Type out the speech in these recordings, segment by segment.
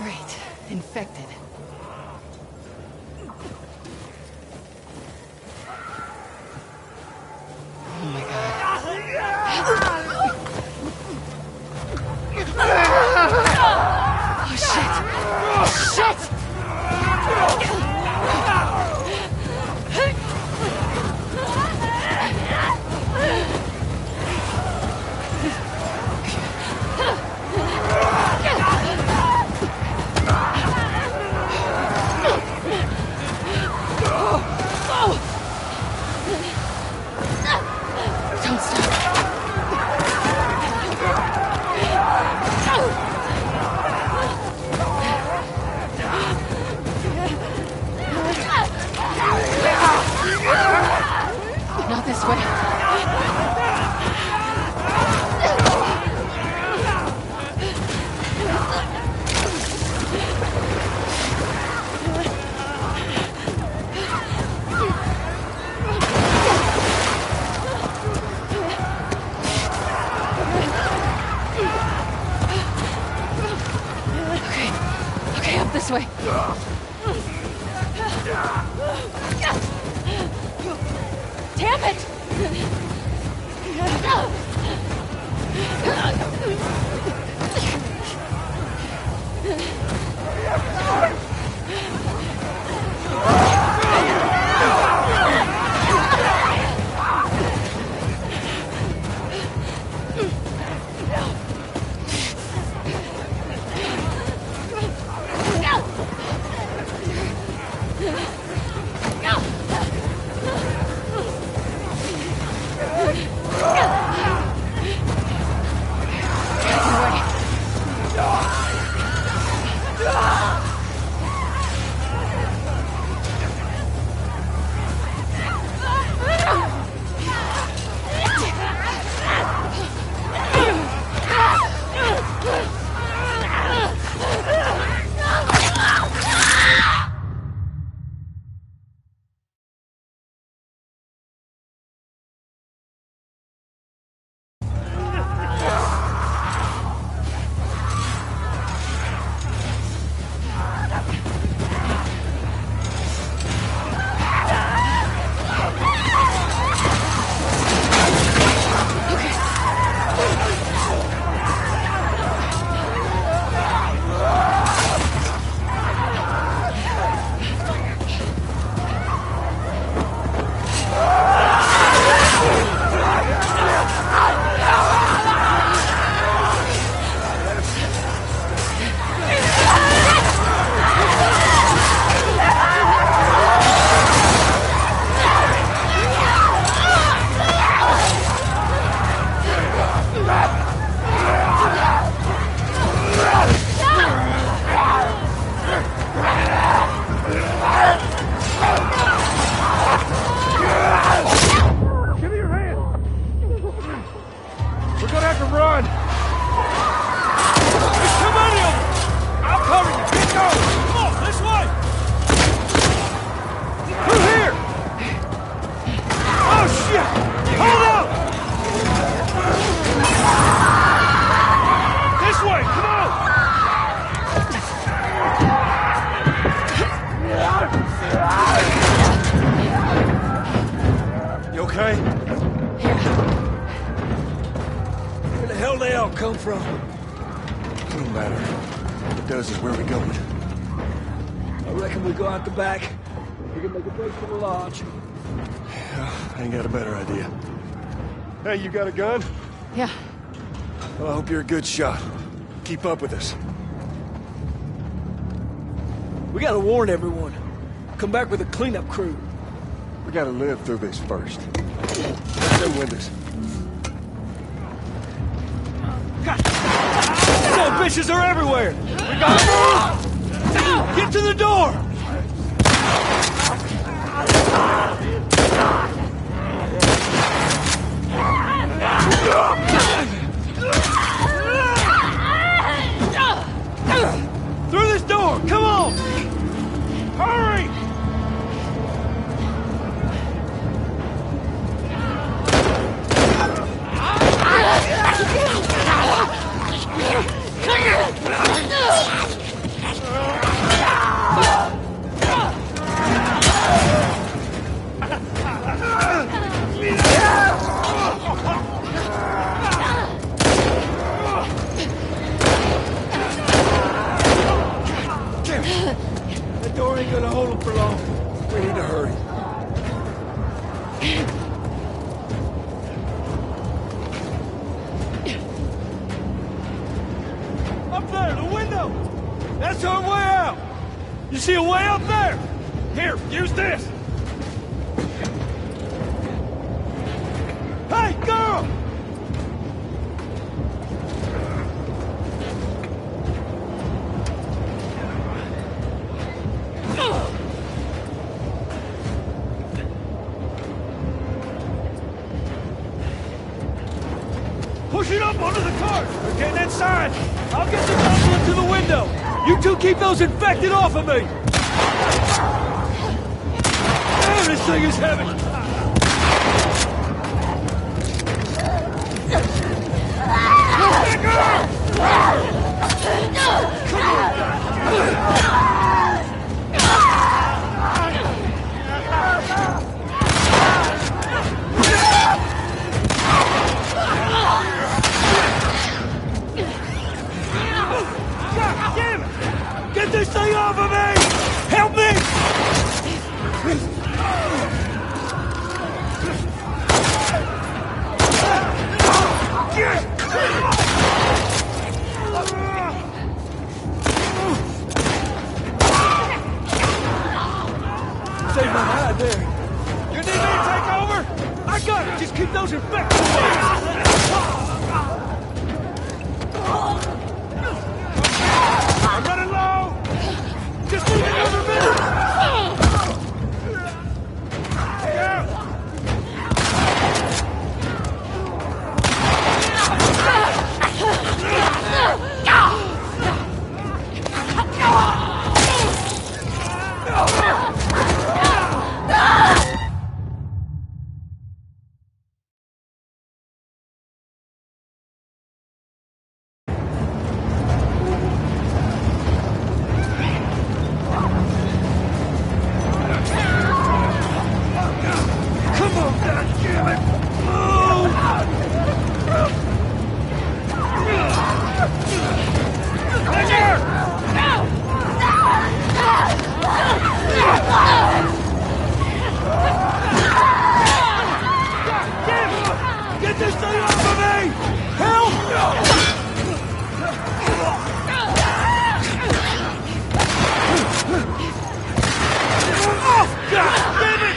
Great. Infected. Oh my god. Oh shit! Shit! Don't stop. Not this way. Okay, up this way. Damn it! okay? Yeah. Where the hell they all come from? It don't matter. What it does is where we going. I reckon we go out the back. We can make a break for the lodge. Yeah, I ain't got a better idea. Hey, you got a gun? Yeah. Well, I hope you're a good shot. Keep up with us. We gotta warn everyone. Come back with a cleanup crew. We gotta live through this first. No windows. Son bitches are everywhere! We gotta move! Get to the door! Through this door! Come on! Hurry! gonna hold him for long. We need to hurry. Up there, the window! That's our way out! You see a way up there? Here, use this! Hey, girl! Push it up onto the cart! We're getting inside! I'll get the nozzle up to the window! You two keep those infected off of me! Damn, this thing is heavy! God damn it! Get this thing off of me! Help me! Save my hide there. You need me to take over? I got it. Just keep those infected away. I'm running low. Just need another minute. Yeah. Come on, goddammit! Move! Ledger! Goddammit! Get this thing off of me! Help! Oh, goddammit!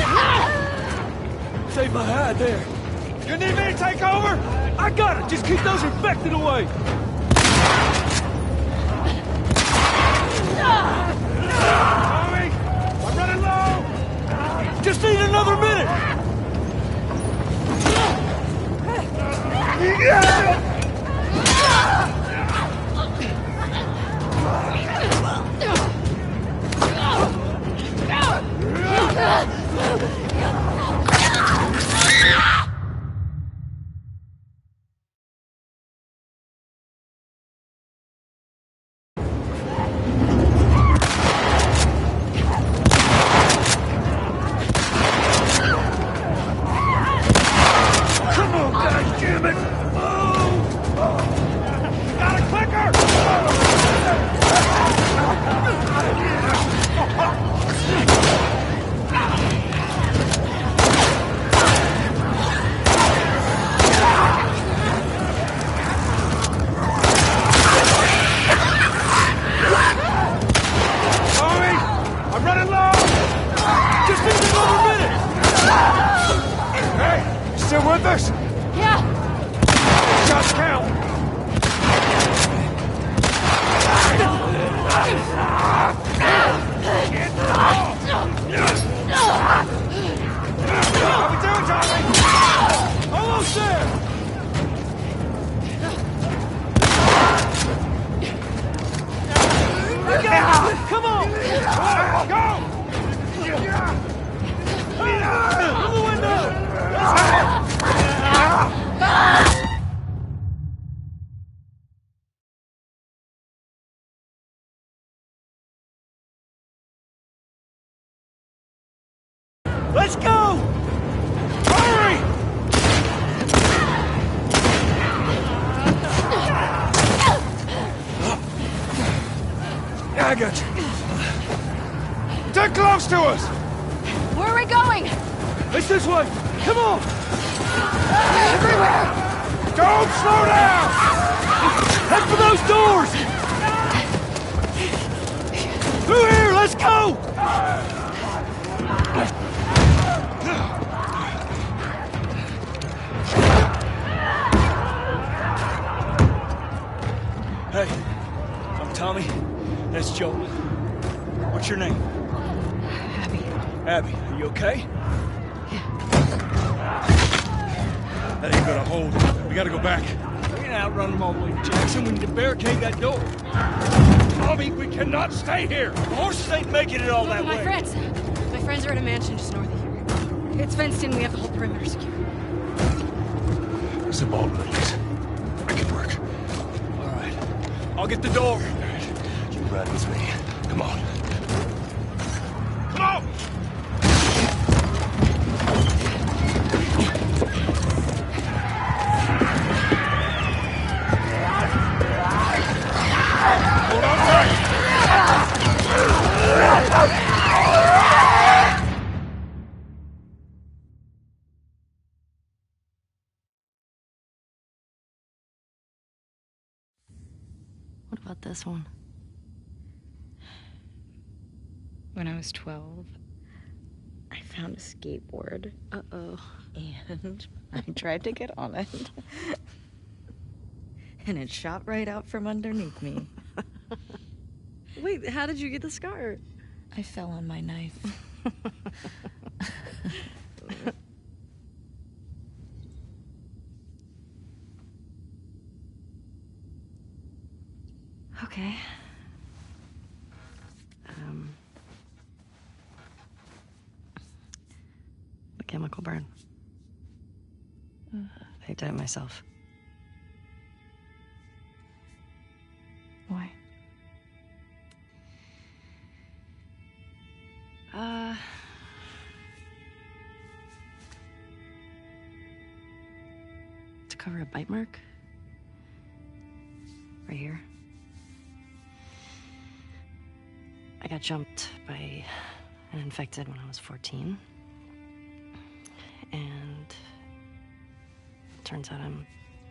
Save my hide there. You need me to take over? I got it. Just keep those infected away. Tommy, I'm running low. Just need another minute. Come on, goddammit! Move! Got a clicker! Tommy, I'm running low! Just need another minute! Hey, you still with us? Yeah. Shots count! How we doing, Tommy? Almost there! Come on! Go! Through the window! Let's go! Hurry! I got you. They're close to us! Where are we going? It's this way! Come on! Everywhere! Don't slow down! Head for those doors! Through here, let's go! Hey, I'm Tommy. That's Joel. What's your name? Abby. Abby, are you okay? That ain't gonna hold. We gotta go back. We can outrun them all the way to Jackson. We need to barricade that door. Tommy, we cannot stay here. The horses ain't making it all that My way. My friends are at a mansion just north of here. It's fenced in. We have the whole perimeter secure. There's a Baldwin, please. I can work. All right. I'll get the door. You ride with me. Come on. Come on! Hold on tight! What about this one? When I was 12, I found a skateboard. Uh-oh. And I tried to get on it. And it shot right out from underneath me. Wait, how did you get the scar? I fell on my knife. Okay. The chemical burn. I did it myself. Why? To cover a bite mark. Right here. I got jumped by an infected when I was 14. And turns out I'm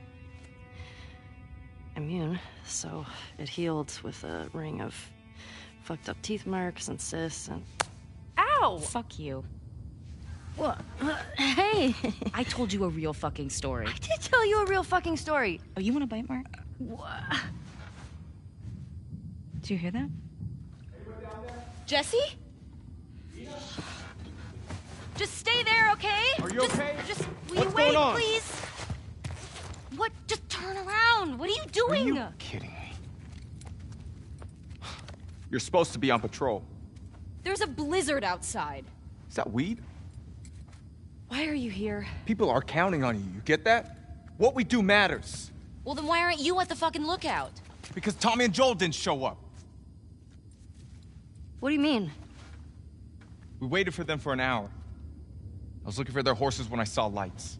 immune, so it healed with a ring of fucked up teeth marks and cysts and... Ow! Fuck you. What? Hey! I told you a real fucking story. I did tell you a real fucking story. Oh, you want a bite mark? What? Did you hear that? Jesse? Just stay there, okay? Are you okay? Just will What's you wait, going on? please? What? Just turn around. What are you doing? Kidding me. You're supposed to be on patrol. There's a blizzard outside. Is that weed? Why are you here? People are counting on you, you get that? What we do matters. Well, then why aren't you at the fucking lookout? Because Tommy and Joel didn't show up. What do you mean? We waited for them for an hour. I was looking for their horses when I saw lights.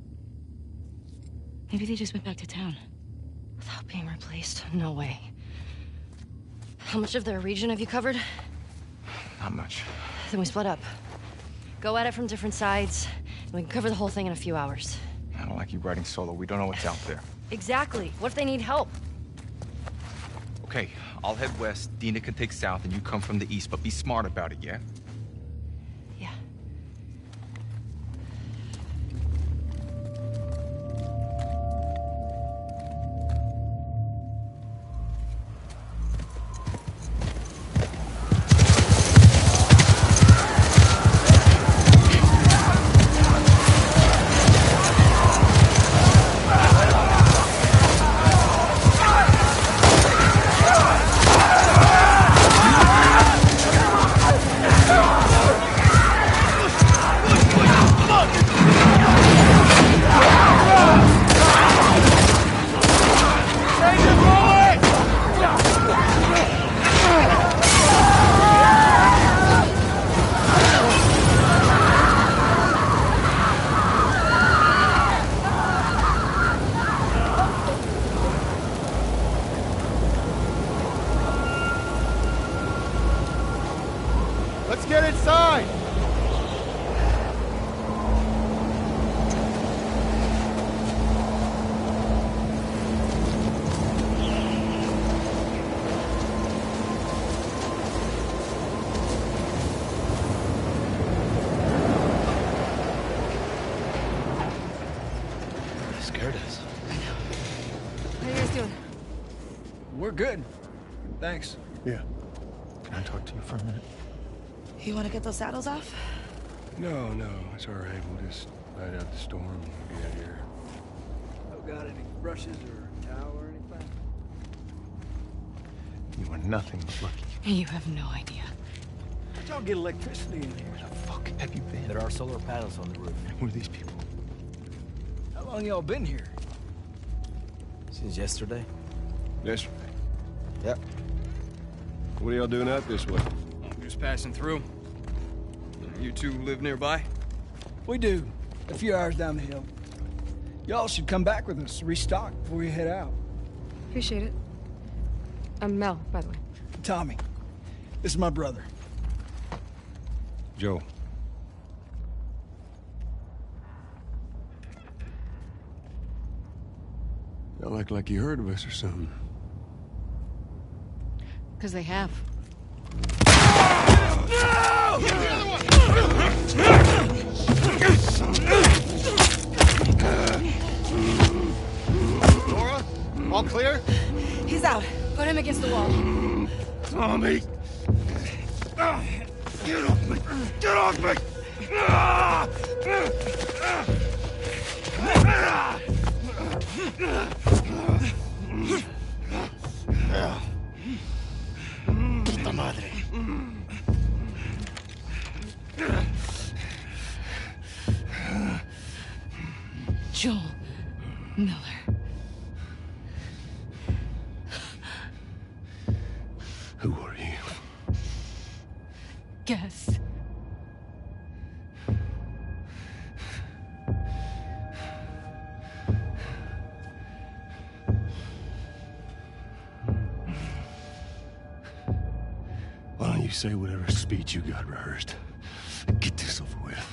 Maybe they just went back to town. Without being replaced? No way. How much of their region have you covered? Not much. Then we split up. Go at it from different sides, and we can cover the whole thing in a few hours. I don't like you riding solo. We don't know what's out there. Exactly. What if they need help? Okay, I'll head west, Dina can take south, and you come from the east, but be smart about it, yeah? Yeah. Let's get inside! Scared us. How you guys doing? We're good. Thanks. Yeah. Can I talk to you for a minute? You want to get those saddles off? No, it's all right. We'll just ride out the storm and get out of here. Oh, got any brushes or towel or anything? You are nothing but lucky. You have no idea. How'd y'all get electricity in here? Where the fuck have you been? There are solar panels on the roof. Who are these people? How long y'all been here? Since yesterday? Yesterday. Yep. What are y'all doing out this way? Just passing through. You two live nearby? We do. A few hours down the hill. Y'all should come back with us, restock before you head out. Appreciate it. I'm Mel, by the way. Tommy, this is my brother. Joe. Y'all act like you heard of us or something. Because they have. Laura? All clear? He's out. Put him against the wall. Tommy! Get off me! Get off me! Puta madre. Joel Miller. Who are you? Guess. Why don't you say whatever speech you got rehearsed? Get this over with.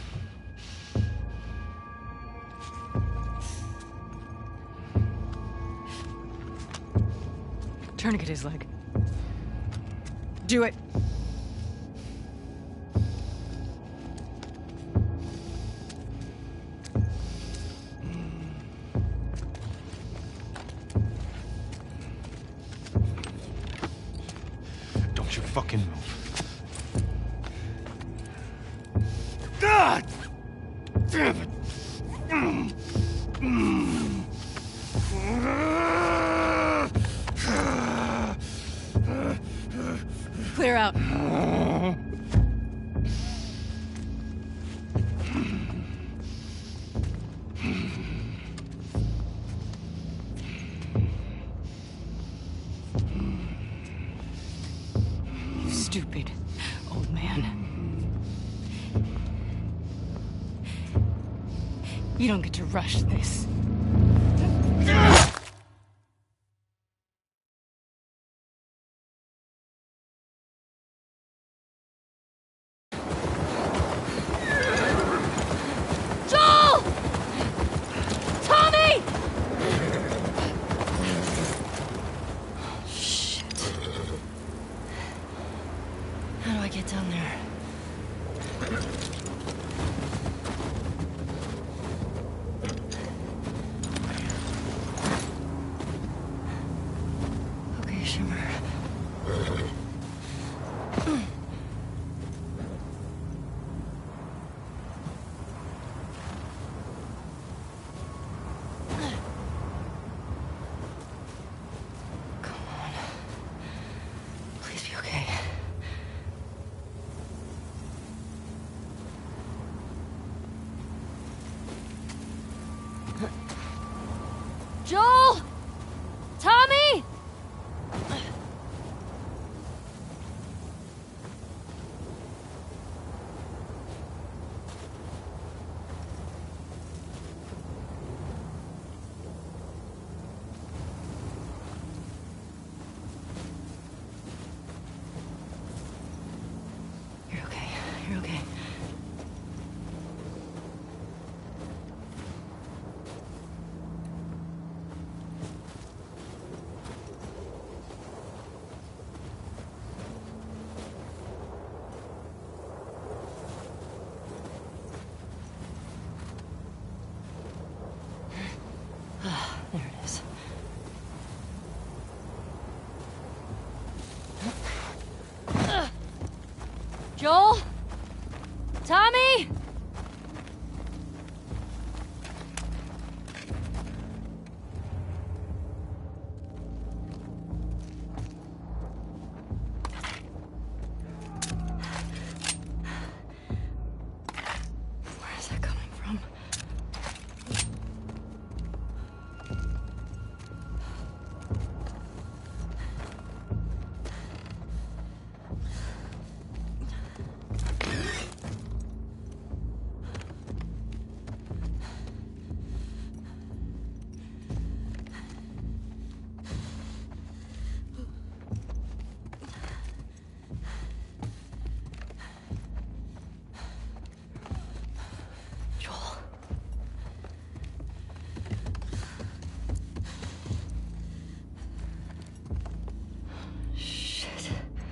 Tourniquet his leg. Do it. Don't you fucking move. God! Damn it! Clear out. You stupid old man. You don't get to rush this. Joel! Tommy! Shit. How do I get down there? Okay, Shimmer. Come on. Please be okay. Joel! Tommy! Joel? Tommy? Where is that coming from? Joel. Shit.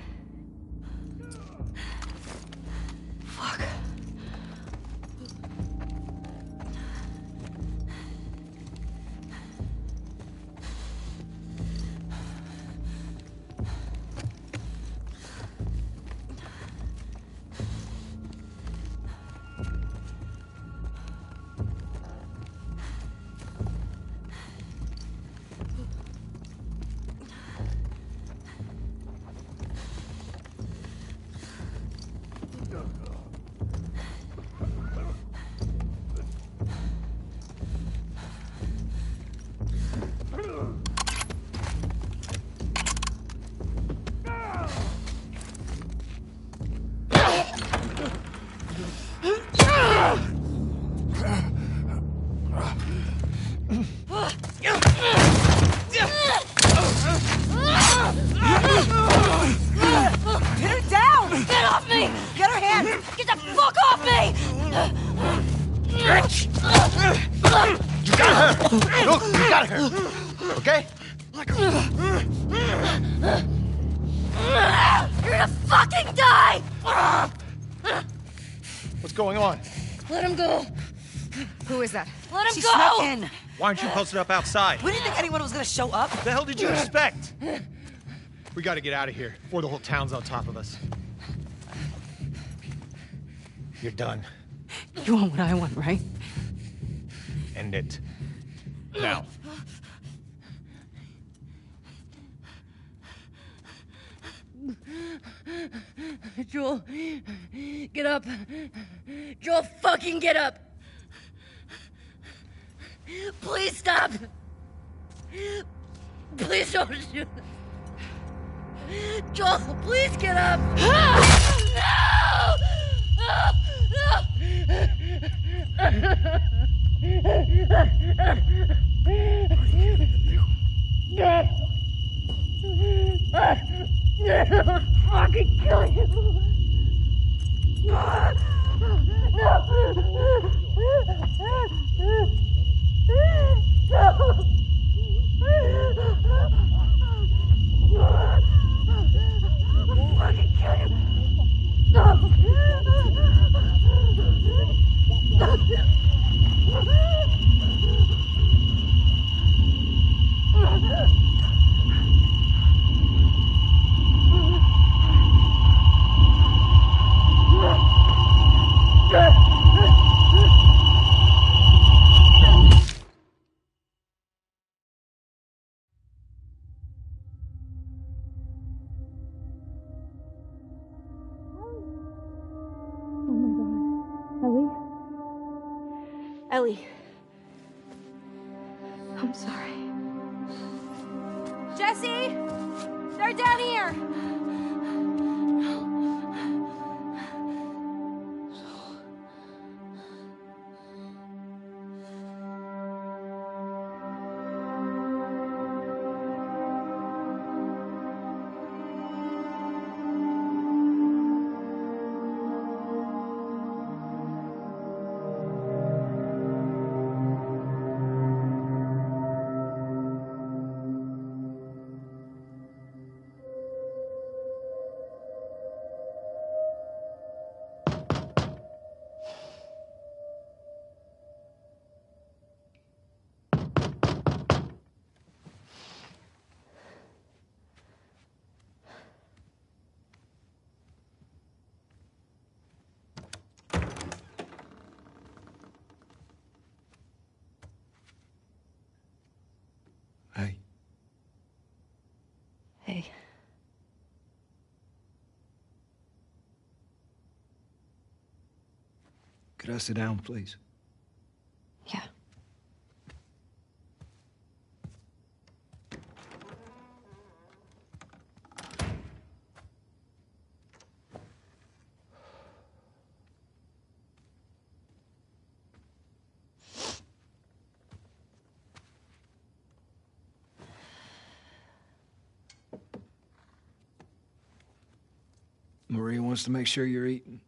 Fuck. Pin her down! Get off me! Get her hands! Get the fuck off me! You got her! Look, you got her! Okay? You're gonna fucking die! What's going on? Let him go! Who is that? Let him She go! snuck in. Why aren't you posted up outside? We didn't think anyone was gonna show up. What the hell did you expect? We gotta get out of here before the whole town's on top of us. You're done. You want what I want, right? End it. Now. Joel, get up. Joel, fucking get up. Please stop. Please don't shoot. Joel, please get up. No! Fucking kill you. Ellie. I'm sorry. Jesse! They're down here! okay? Could I sit down, please? Yeah. Maria wants to make sure you're eating.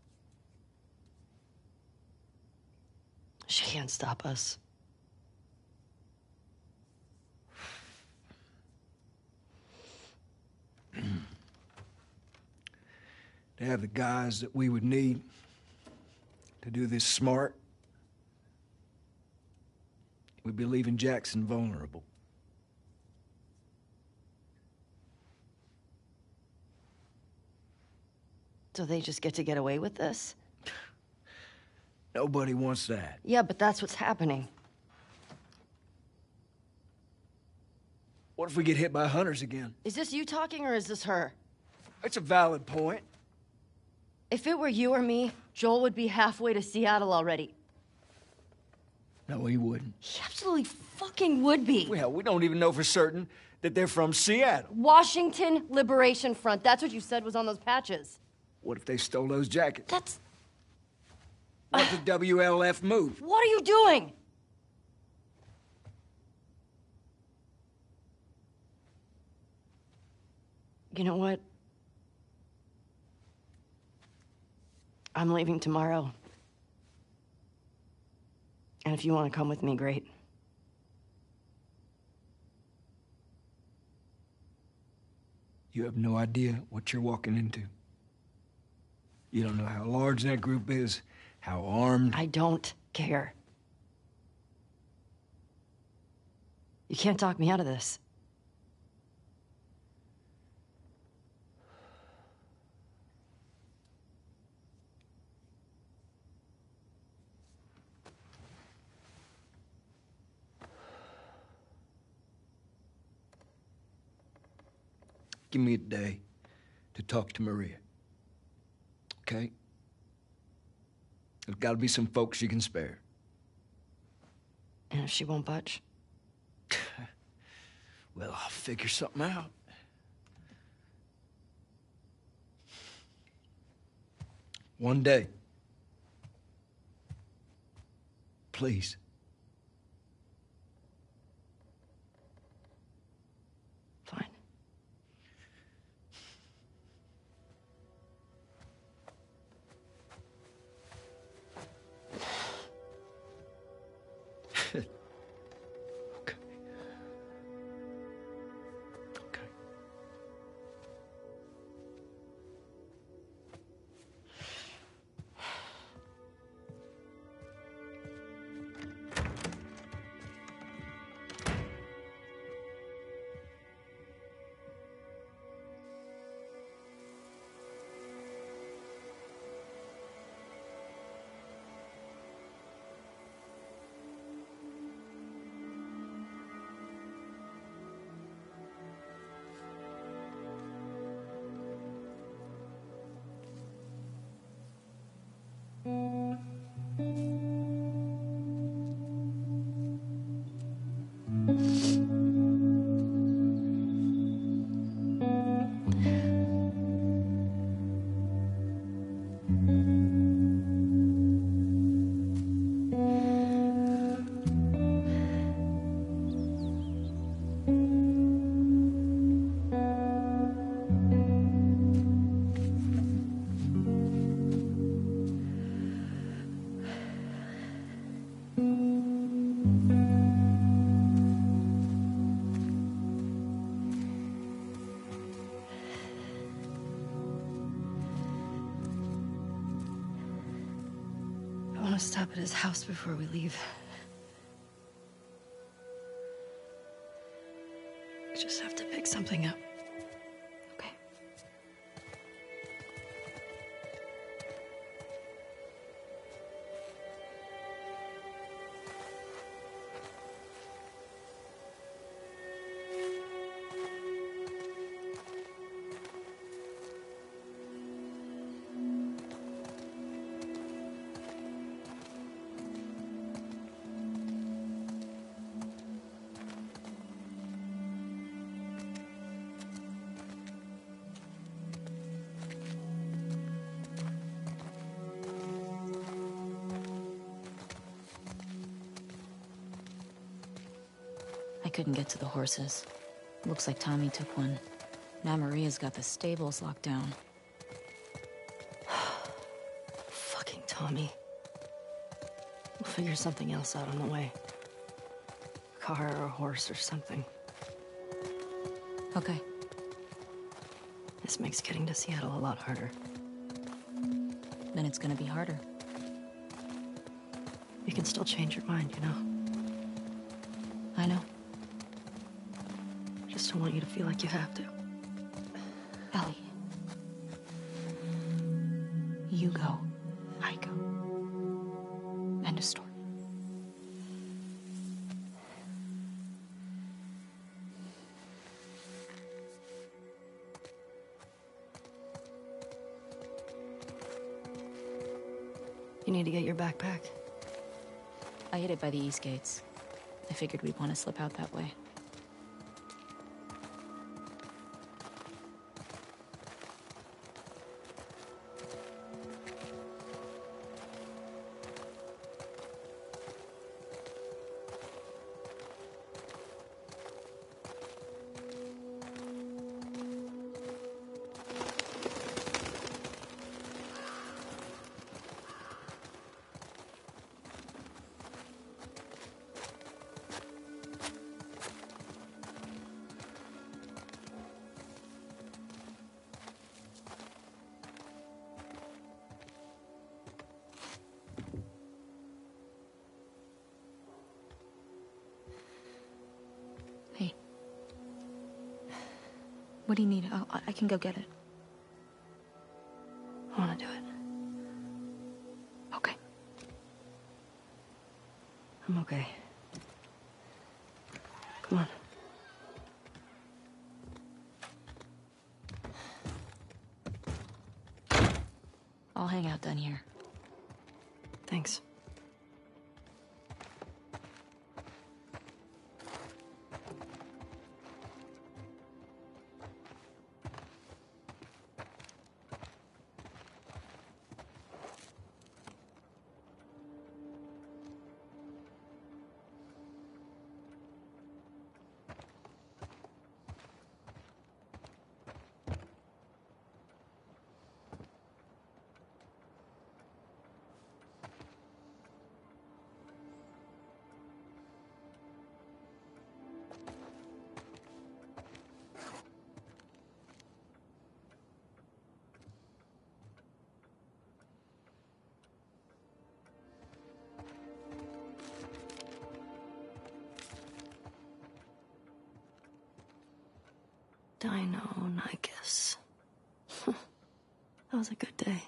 She can't stop us. To have the guys that we would need to do this smart, we'd be leaving Jackson vulnerable. So they just get to get away with this? Nobody wants that. Yeah, but that's what's happening. What if we get hit by hunters again? Is this you talking or is this her? It's a valid point. If it were you or me, Joel would be halfway to Seattle already. No, he wouldn't. He absolutely fucking would be. Well, we don't even know for certain that they're from Seattle. Washington Liberation Front. That's what you said was on those patches. What if they stole those jackets? That's... What's the WLF move? What are you doing? You know what? I'm leaving tomorrow. And if you want to come with me, great. You have no idea what you're walking into. You don't know how large that group is, how armed. I don't care. You can't talk me out of this. Give me a day to talk to Maria. Okay? There's got to be some folks you can spare. And if she won't budge? Well, I'll figure something out. One day. Please. Fine. Okay. Okay. I want to stop at his house before we leave. We just have to pick something up. Okay. couldn't get to the horses. Looks like Tommy took one. Now Maria's got the stables locked down. Fucking Tommy. We'll figure something else out on the way. A car or a horse or something. Okay. This makes getting to Seattle a lot harder. Then it's gonna be harder. You can still change your mind, you know? I know. Just don't want you to feel like you have to. Ellie. You go. I go. End of story. You need to get your backpack. I hid it by the east gates. I figured we'd want to slip out that way. Hey. What do you need? I can go get it. I want to do it. Okay. I'm okay. Come on. I'll hang out down here. Thanks. Deinonychus. That was a good day.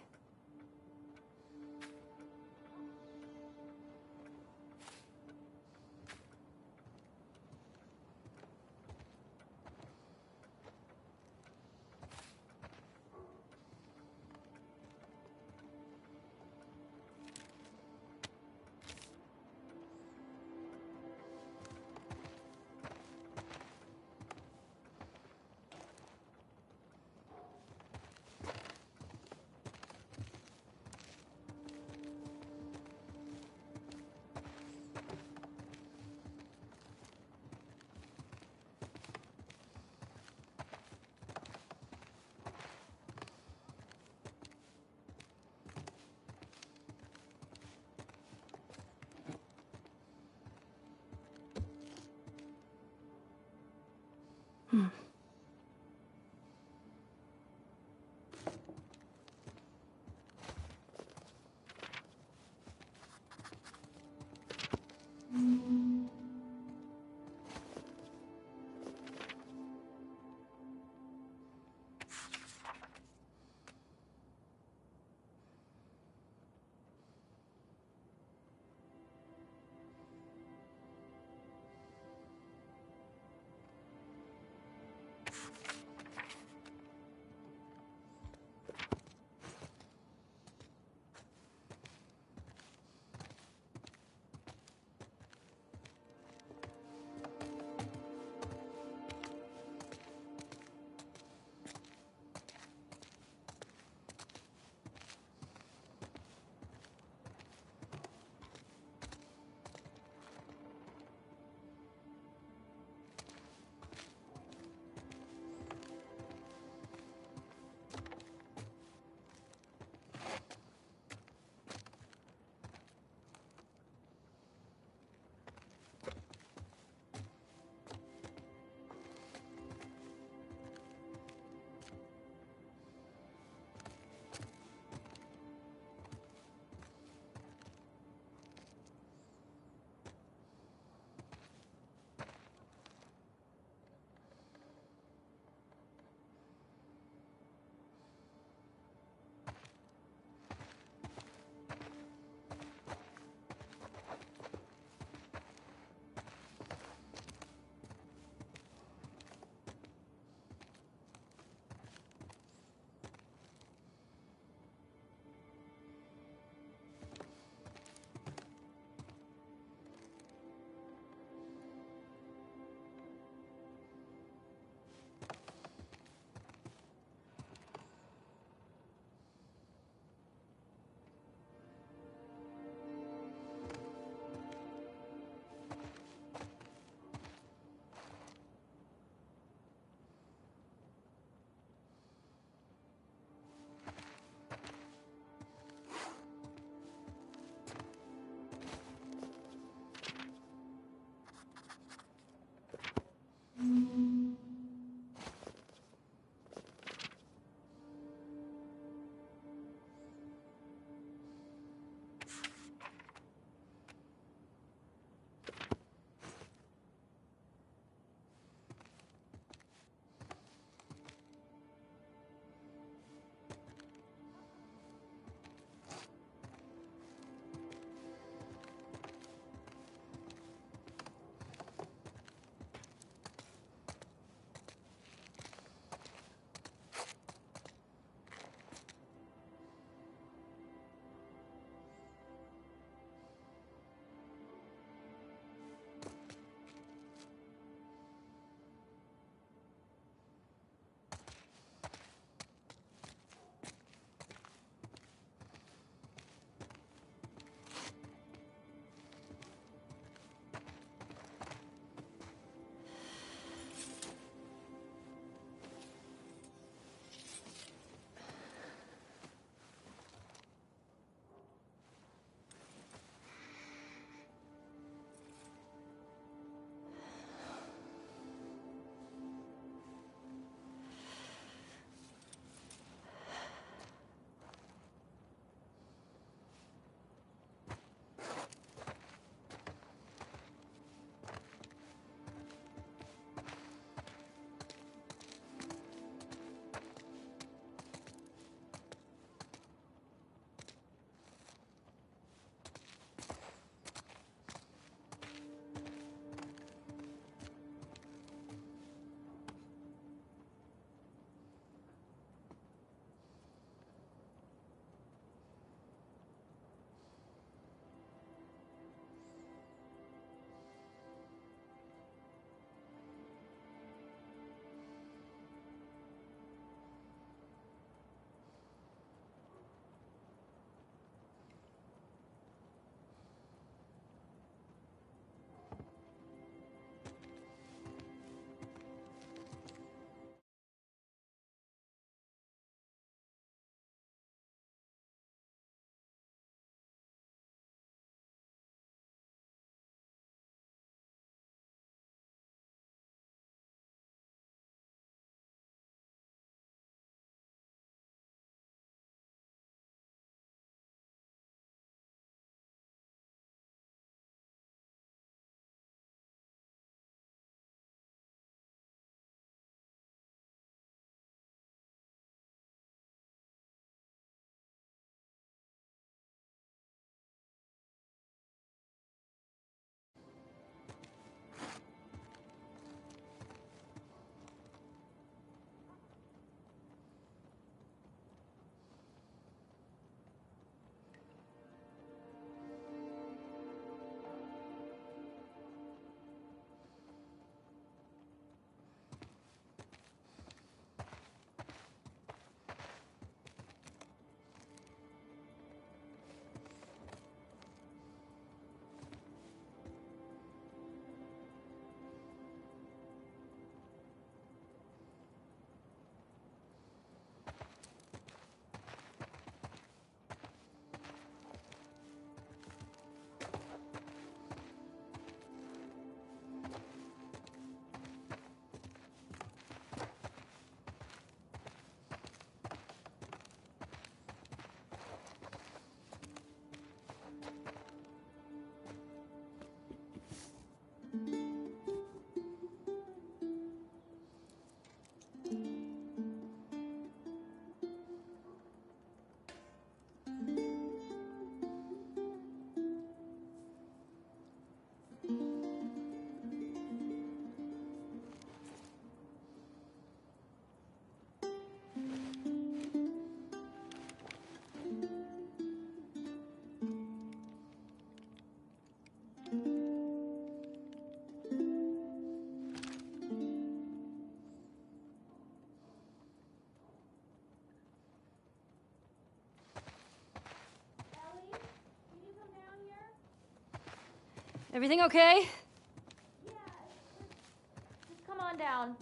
Everything okay? Just come on down.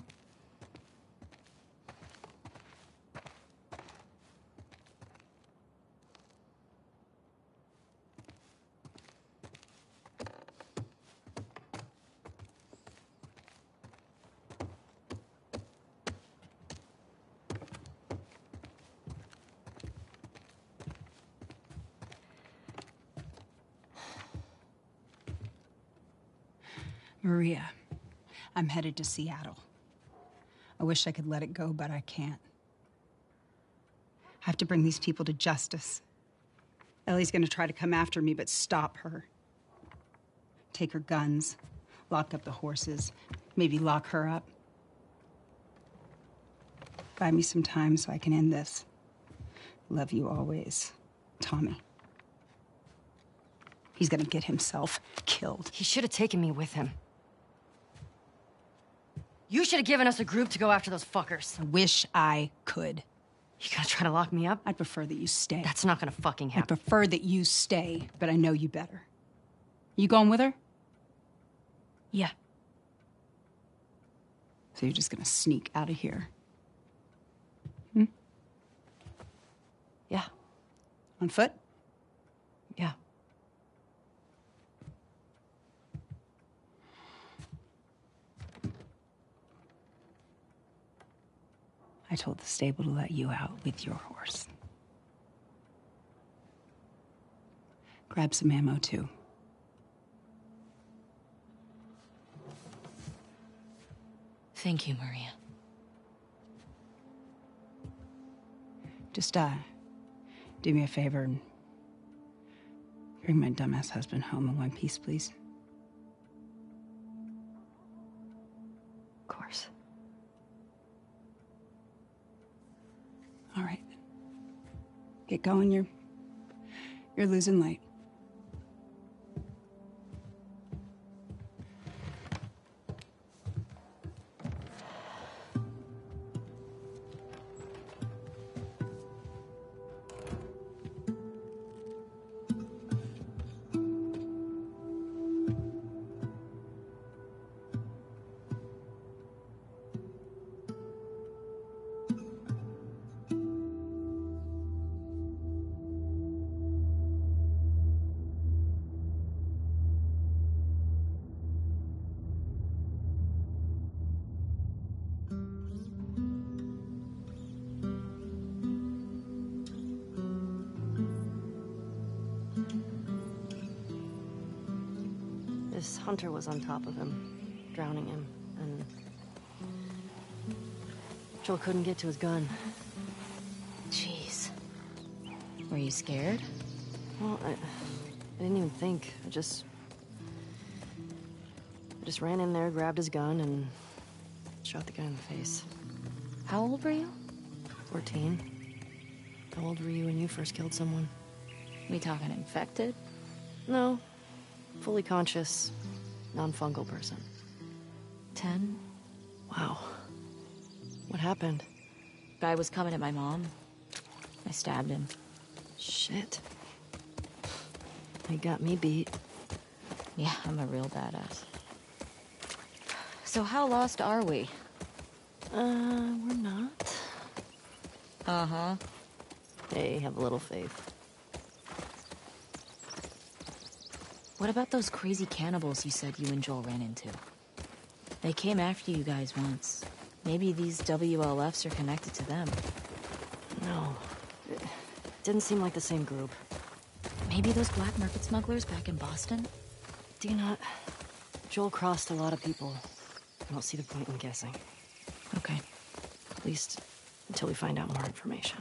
Maria, I'm headed to Seattle. I wish I could let it go, but I can't. I have to bring these people to justice. Ellie's gonna try to come after me, but stop her. Take her guns, lock up the horses, maybe lock her up. Buy me some time so I can end this. Love you always, Tommy. He's gonna get himself killed. He should have taken me with him. You should have given us a group to go after those fuckers. I wish I could. You gonna try to lock me up? I'd prefer that you stay. That's not gonna fucking I happen. prefer that you stay, but I know you better. You going with her? Yeah. So you're just gonna sneak out of here? Yeah. On foot? Yeah. I told the stable to let you out with your horse. Grab some ammo, too. Thank you, Maria. Just, do me a favor and bring my dumbass husband home in one piece, please. Of course. All right. Get going. You're losing light. This hunter was on top of him, drowning him, and Joel couldn't get to his gun. Jeez. Were you scared? Well, I didn't even think. I just ran in there, grabbed his gun, and shot the guy in the face. How old were you? 14. How old were you when you first killed someone? We talking infected? No. Fully conscious, non-fungal person. 10? Wow. What happened? Guy was coming at my mom. I stabbed him. Shit. He got me beat. Yeah, I'm a real badass. So how lost are we? We're not. Uh-huh. Hey, have a little faith. What about those crazy cannibals you said you and Joel ran into? They came after you guys once. Maybe these WLFs are connected to them. No. It didn't seem like the same group. Maybe those black market smugglers back in Boston? Do you not? Joel crossed a lot of people. I don't see the point in guessing. Okay. At least until we find out more information.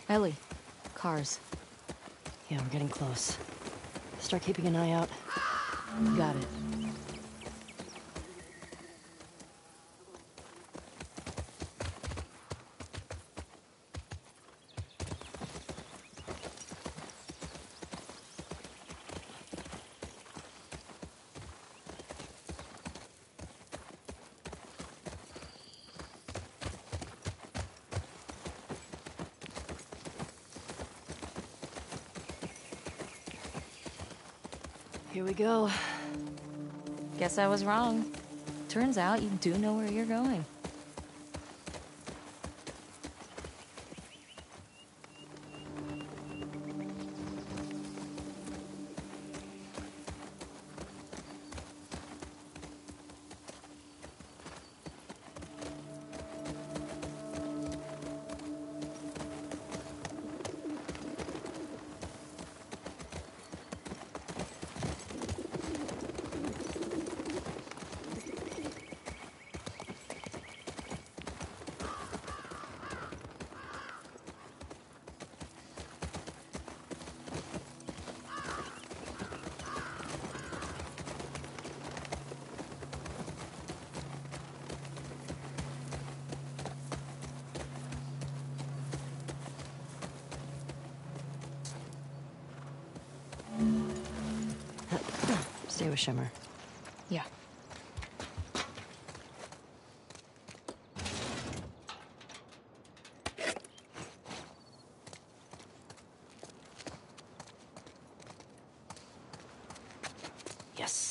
Ellie, cars. Yeah, we're getting close. Start keeping an eye out. Got it. Here we go. Guess I was wrong. Turns out you do know where you're going. Stay with Shimmer. Yeah. Yes.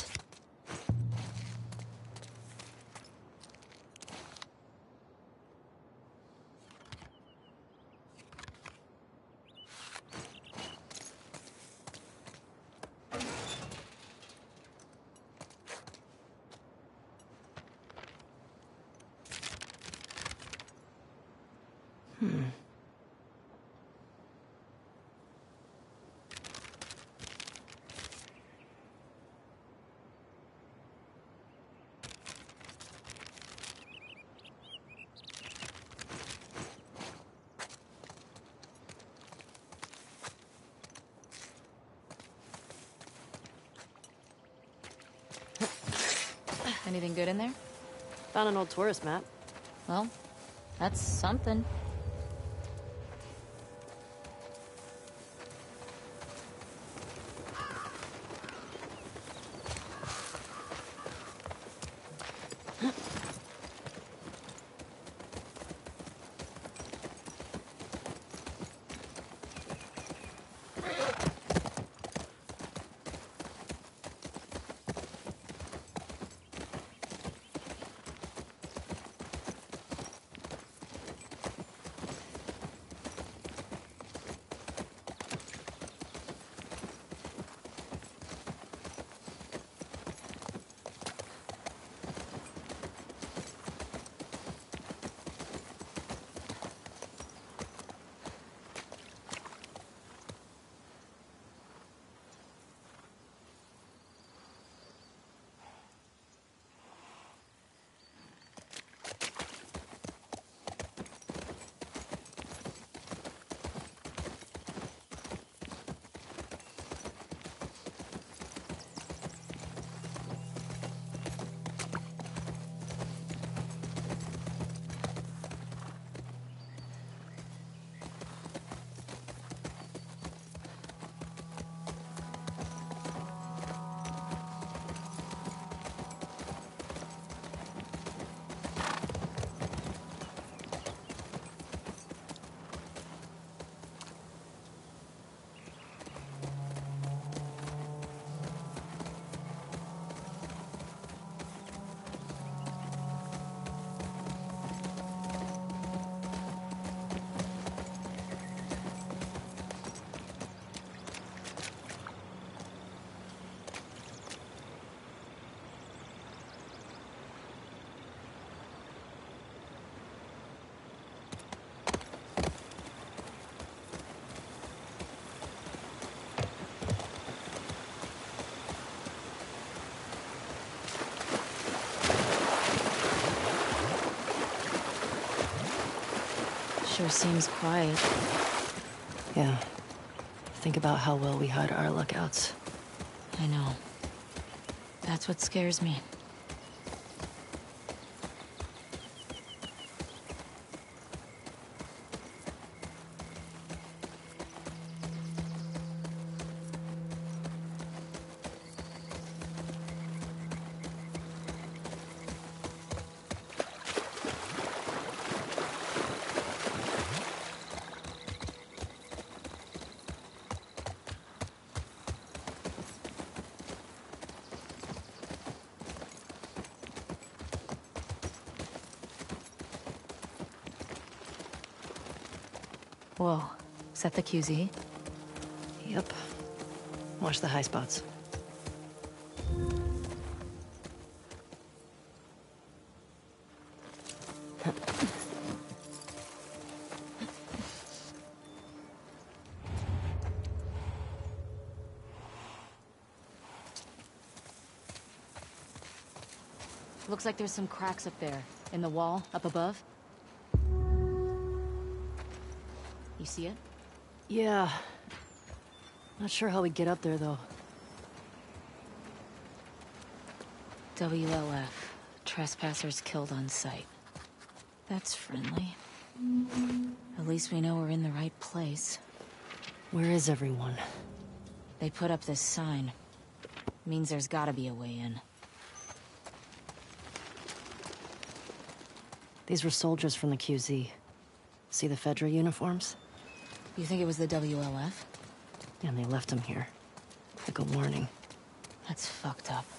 Anything good in there? Found an old tourist map. Well, that's something. Sure seems quiet. Yeah. Think about how well we hide our lookouts. I know. That's what scares me. Whoa. Is that the QZ? Yep. Watch the high spots. Looks like there's some cracks up there. In the wall, up above. You see it? Yeah. Not sure how we get up there, though. WLF. Trespassers killed on sight. That's friendly. At least we know we're in the right place. Where is everyone? They put up this sign. Means there's gotta be a way in. These were soldiers from the QZ. See the Fedra uniforms? You think it was the WLF? And they left them here. Like a warning. That's fucked up.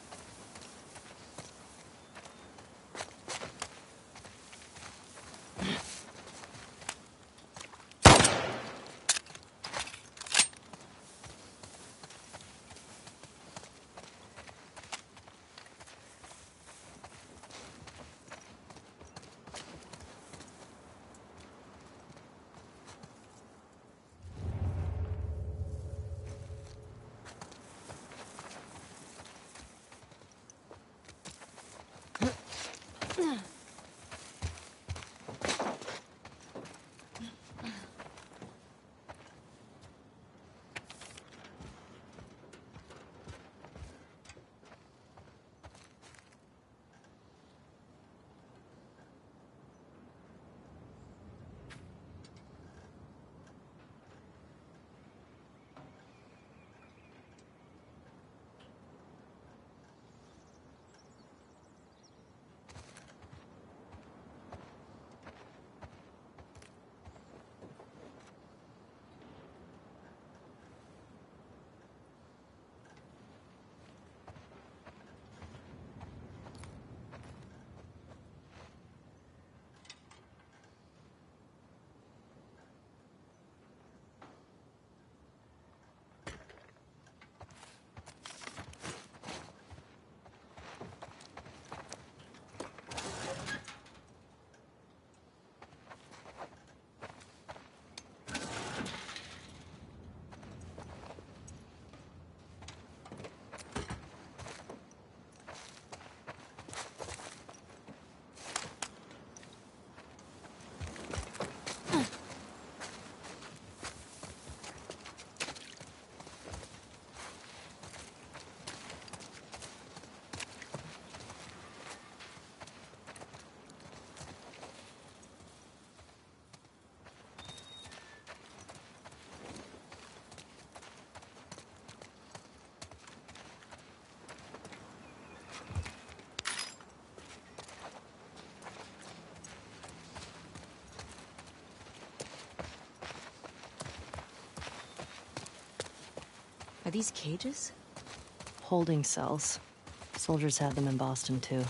Are these cages? Holding cells. Soldiers had them in Boston, too.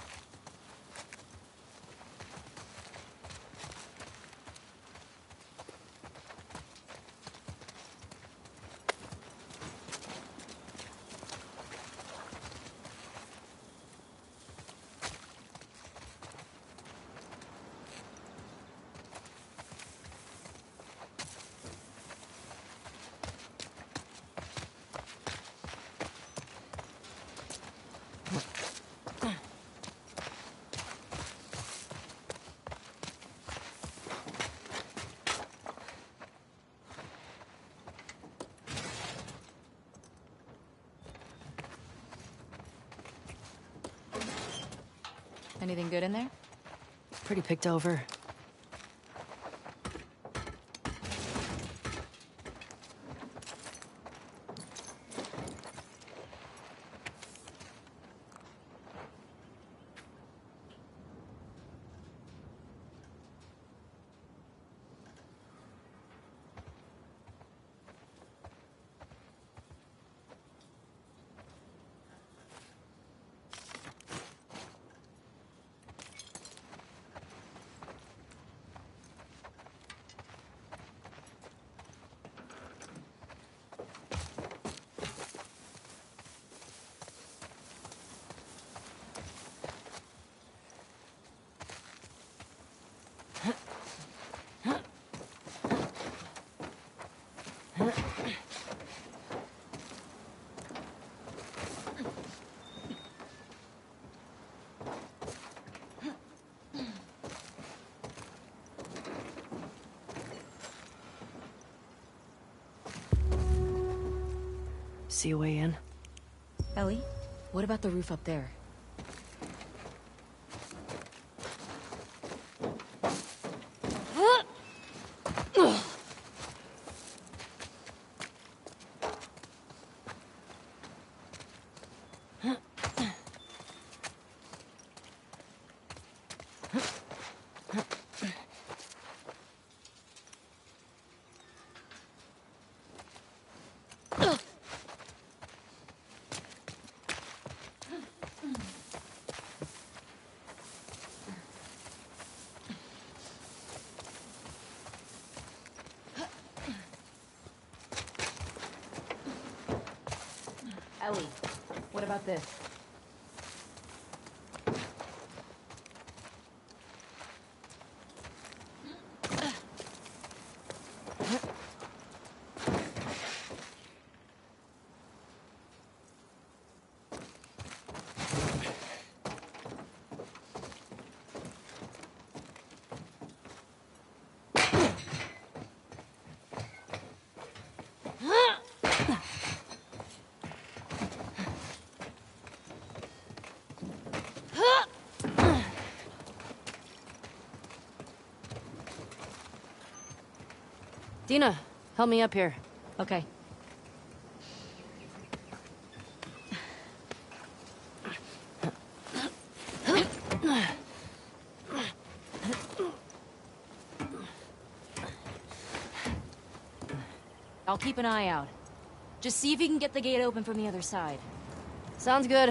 Anything good in there? Pretty picked over. See a way in? Ellie, what about the roof up there? Ellie, what about this? Dina, help me up here. Okay. I'll keep an eye out. Just see if you can get the gate open from the other side. Sounds good.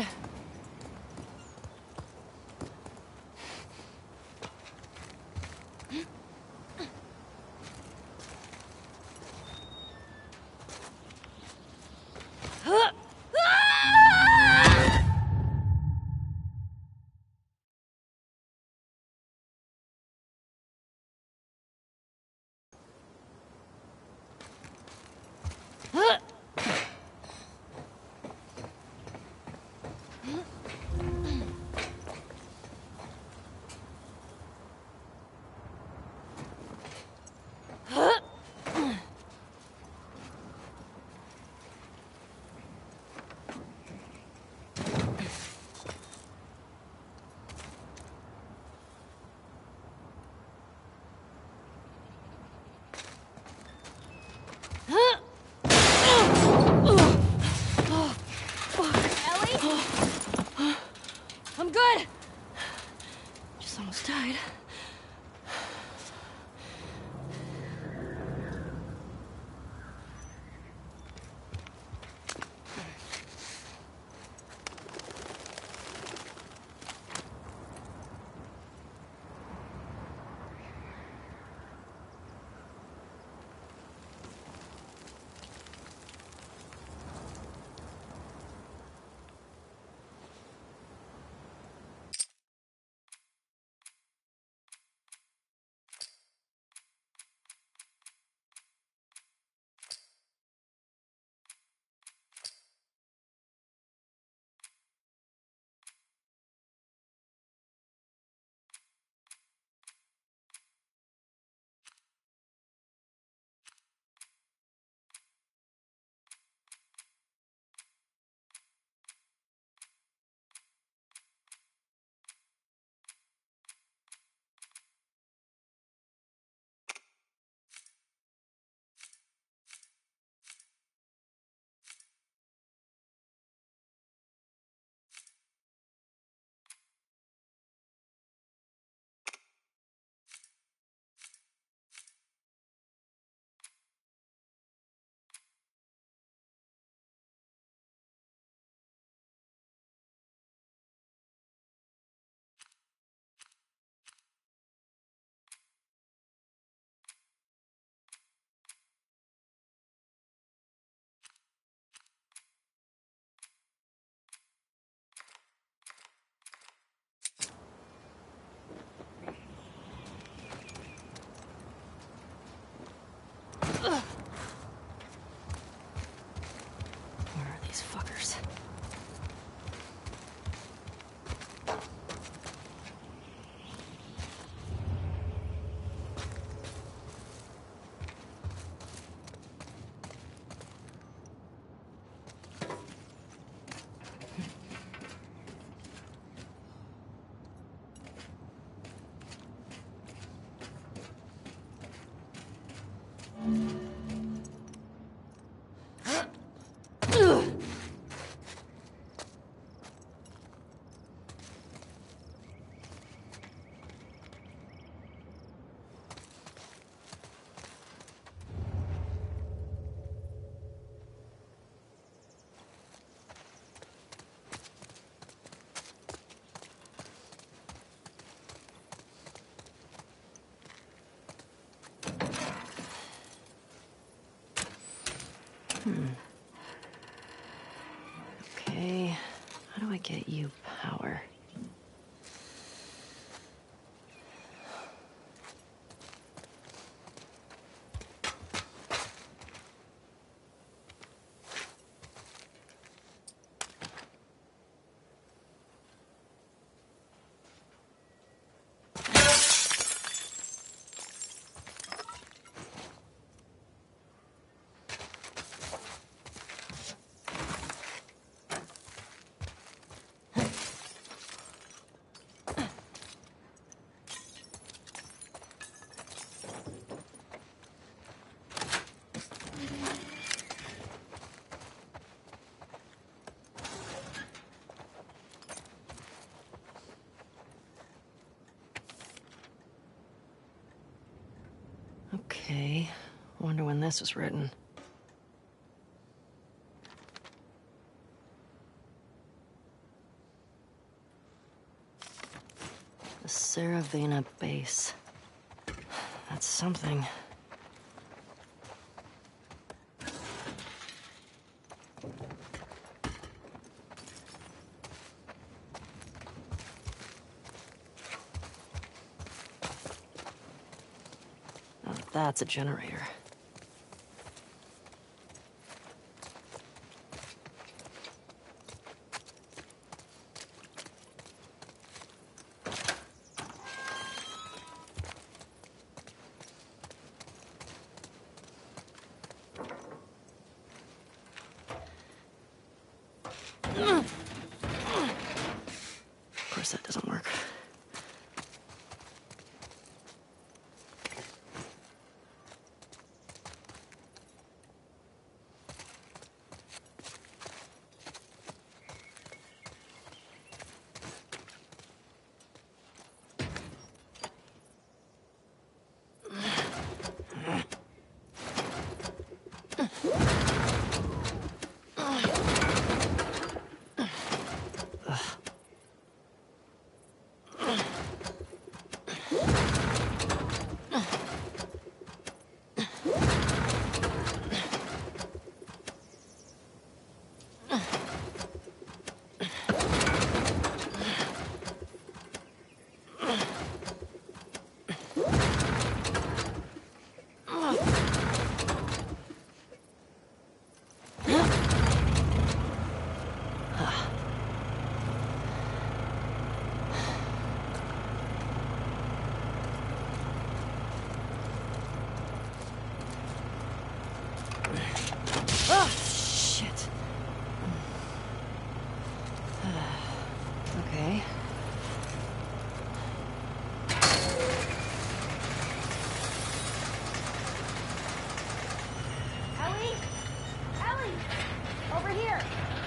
I'm good. Just almost died. to get you power. Okay, wonder when this was written. The Saravena base. That's something. Now that's a generator. Of course that doesn't work. Oh, shit. Okay. Ellie? Ellie! Over here!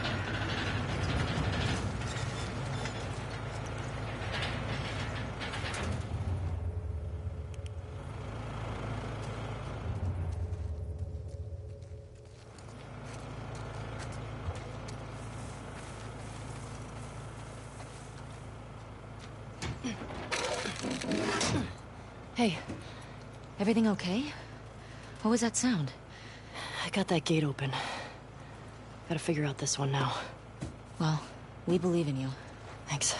Hey, everything okay? What was that sound? I got that gate open. Gotta figure out this one now. Well, we believe in you. Thanks.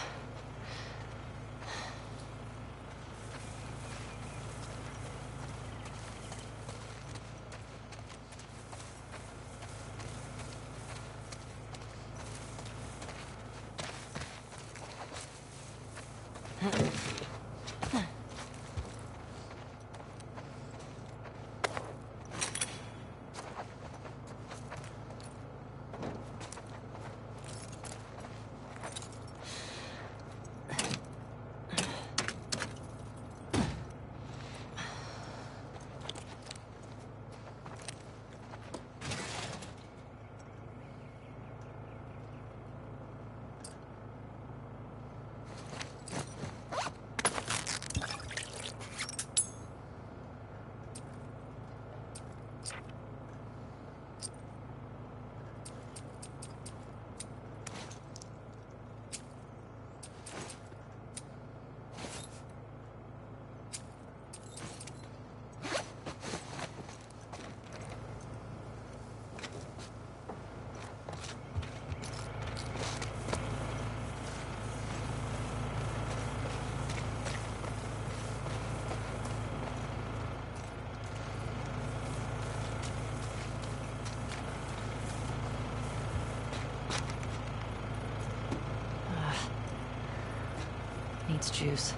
It's juice.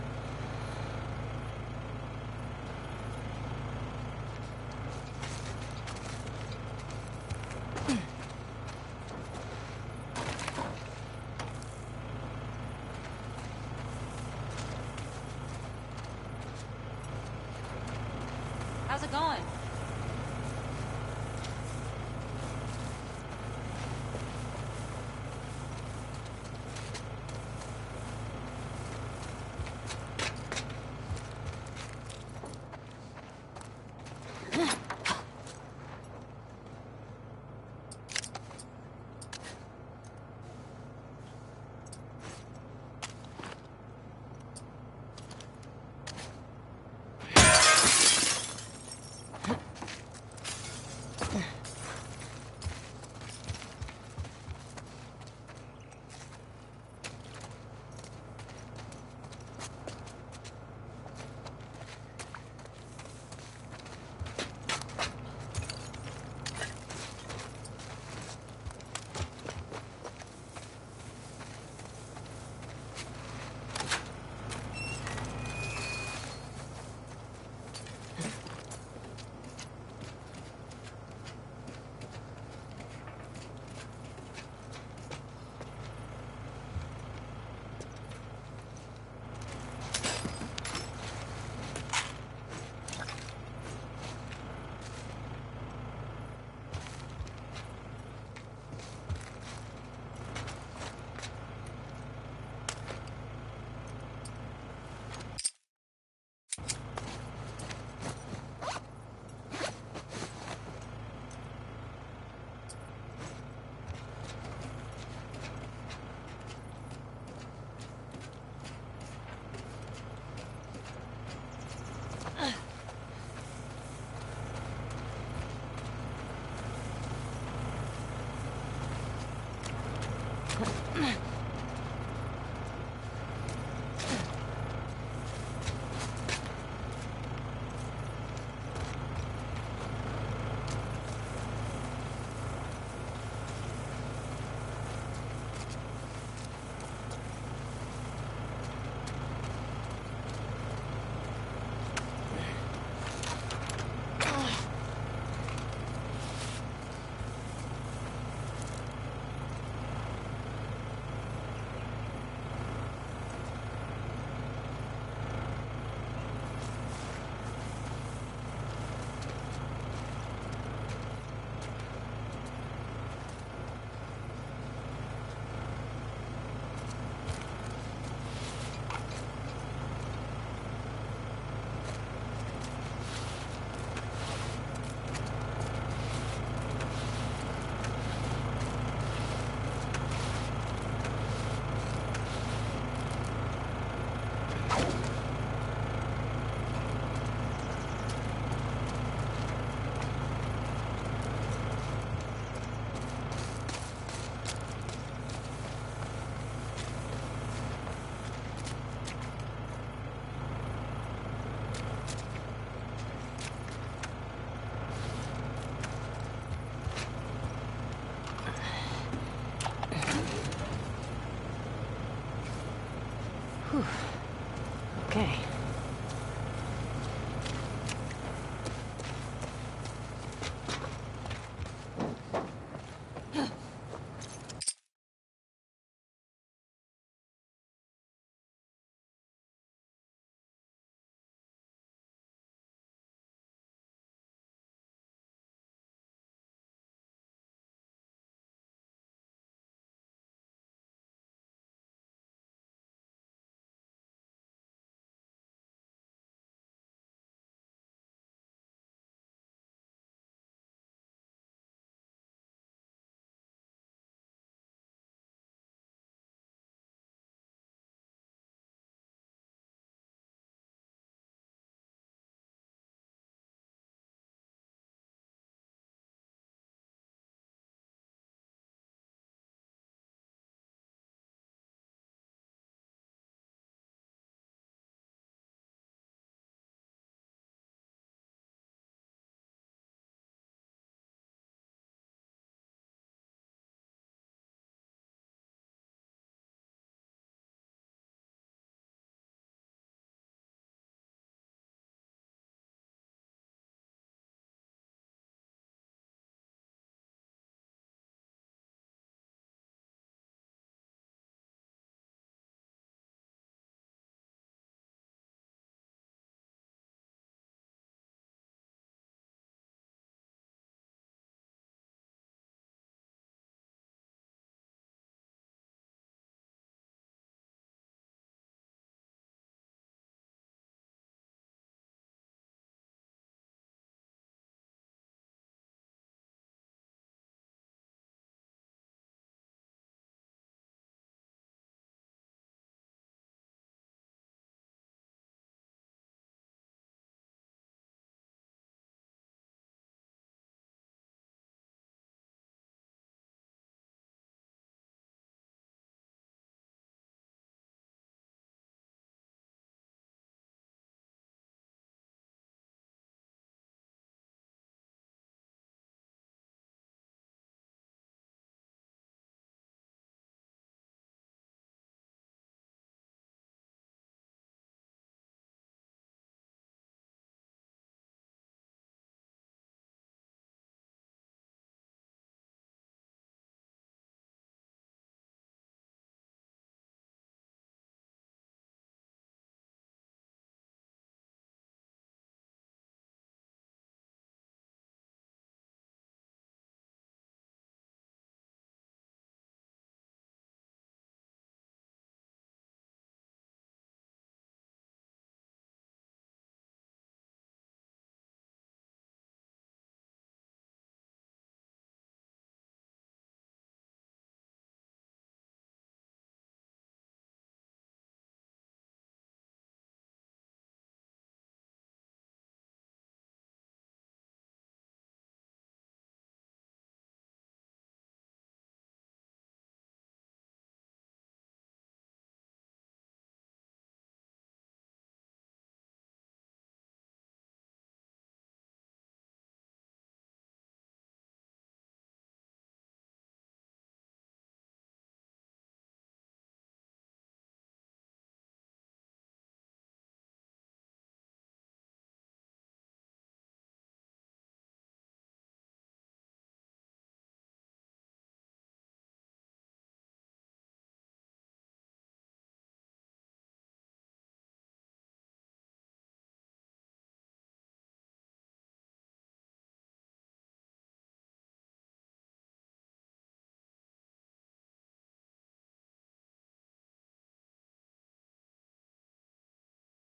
How's it going? Okay.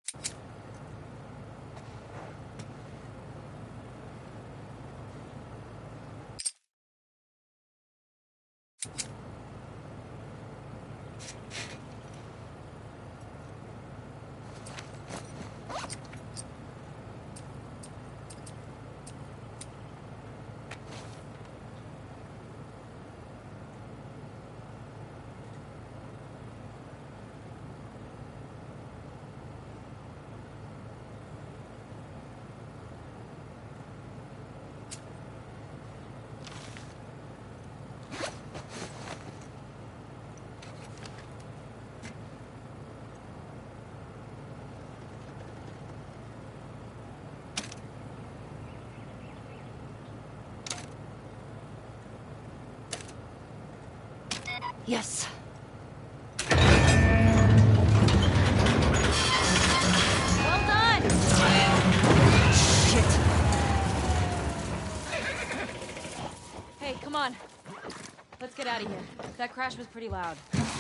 Yes. Well done! Shit. Hey, come on. Let's get out of here. That crash was pretty loud.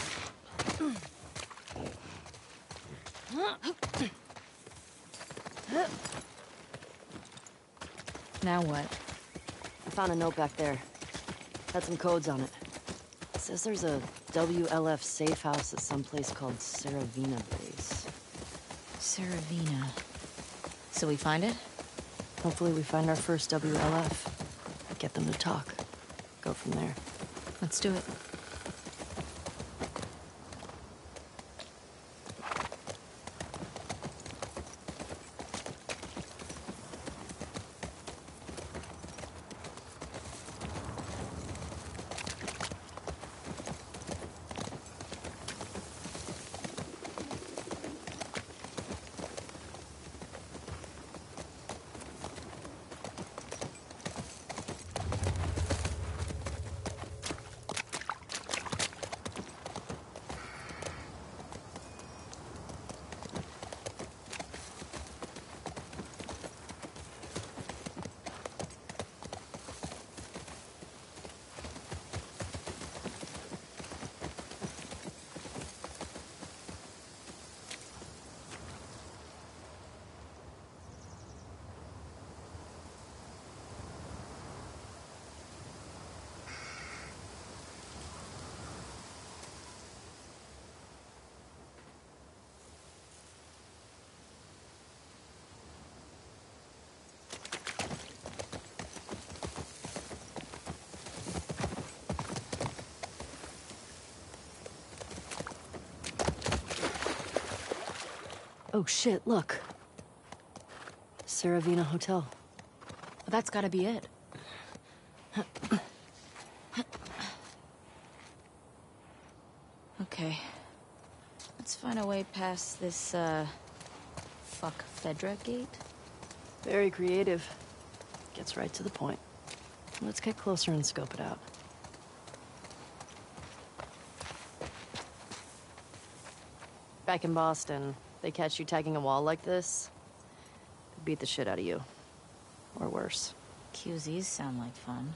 Now what? I found a note back there. Had some codes on it. It says there's a WLF safe house at some place called Saravina Base. Saravina. So we find it? Hopefully we find our first WLF. Get them to talk. Go from there. Let's do it. Oh shit, look. Saravina Hotel. Well, that's gotta be it. Okay. Let's find a way past this, fuck Fedra gate? Very creative. Gets right to the point. Let's get closer and scope it out. Back in Boston, they catch you tagging a wall like this, they beat the shit out of you. Or worse. QZs sound like fun.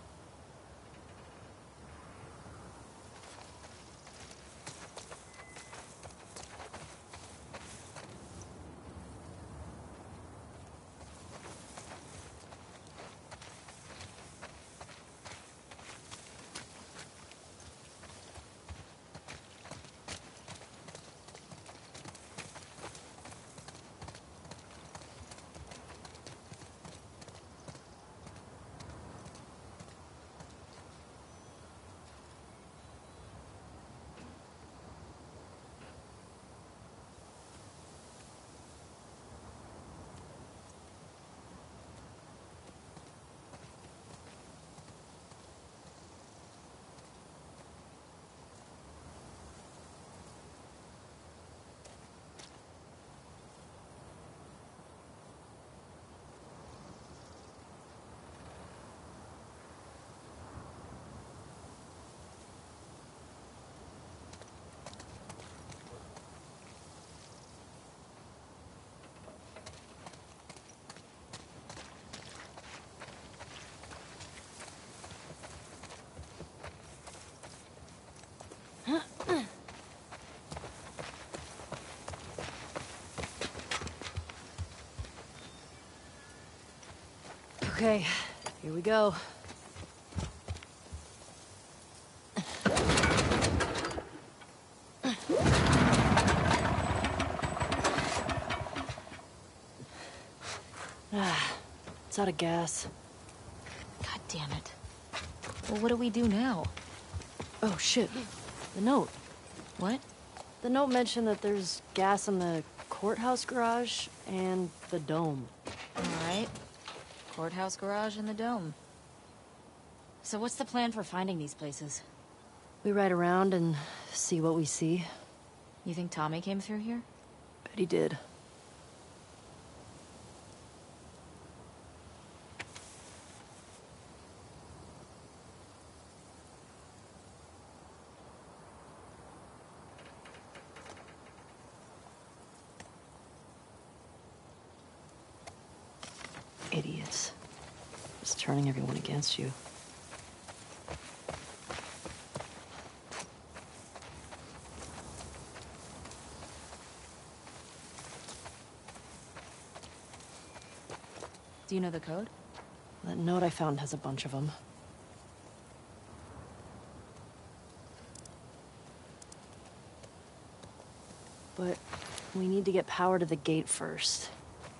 Okay, here we go. It's out of gas. God damn it. Well, what do we do now? Oh, shit. The note. What? The note mentioned that there's gas in the courthouse garage and the dome. All right. Courthouse garage and the dome. So what's the plan for finding these places? We ride around and see what we see. You think Tommy came through here? Bet he did. Idiots. Just turning everyone against you. Do you know the code? That note I found has a bunch of them. But we need to get power to the gate first.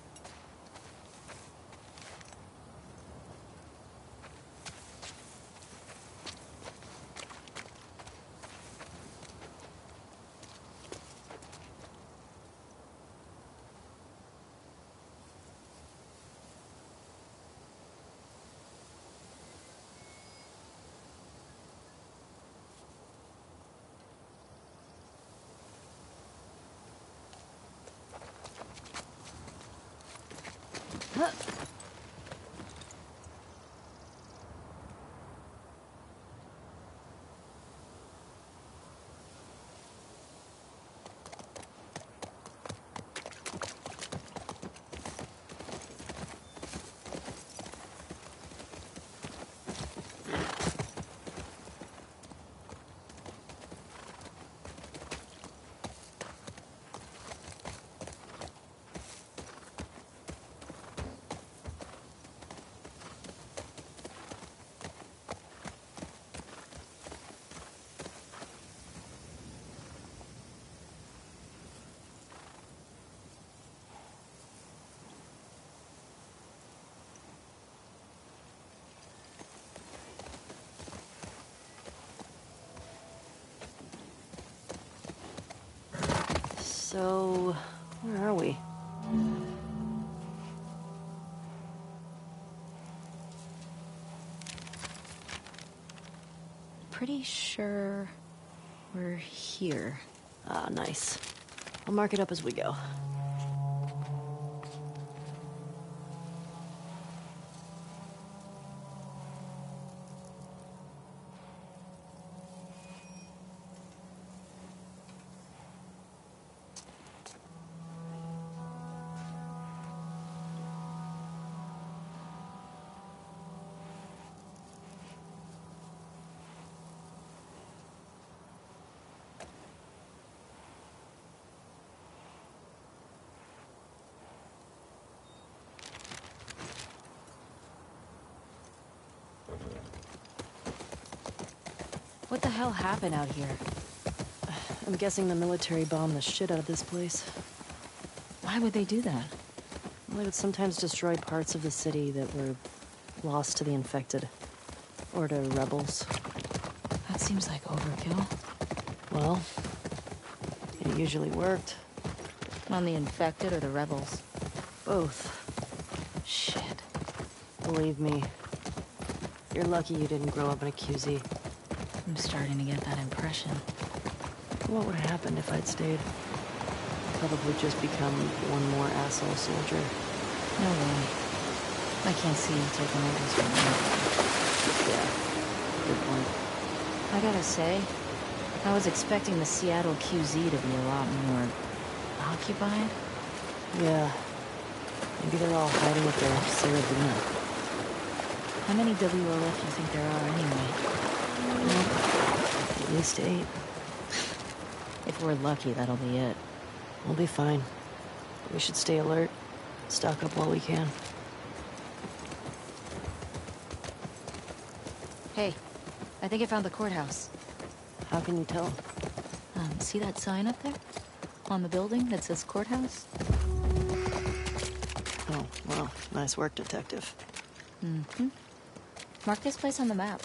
So, where are we? Pretty sure we're here. Ah, nice. I'll mark it up as we go. What the hell happened out here? I'm guessing the military bombed the shit out of this place. Why would they do that? Well, they would sometimes destroy parts of the city that were lost to the infected. Or to rebels. That seems like overkill. Well, it usually worked. On the infected or the rebels? Both. Shit. Believe me. You're lucky you didn't grow up in a QZ. I'm starting to get that impression. What would have happened if I'd stayed? Probably just become one more asshole soldier. No way. I can't see you taking orders from me. Yeah, good point. I gotta say, I was expecting the Seattle QZ to be a lot more occupied. Yeah. Maybe they're all hiding at their Saravina. How many WLF do you think there are anyway? At least 8. If we're lucky, that'll be it. We'll be fine. We should stay alert. Stock up while we can. Hey, I think I found the courthouse. How can you tell? See that sign up there? On the building that says courthouse? Oh, well, nice work, detective. Mm-hmm. Mark this place on the map.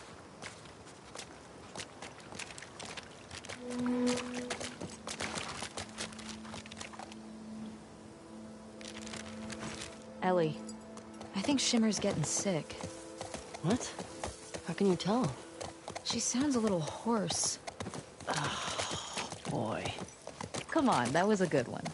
Ellie, I think Shimmer's getting sick. What? How can you tell? She sounds a little hoarse. Oh, boy. Come on, that was a good one.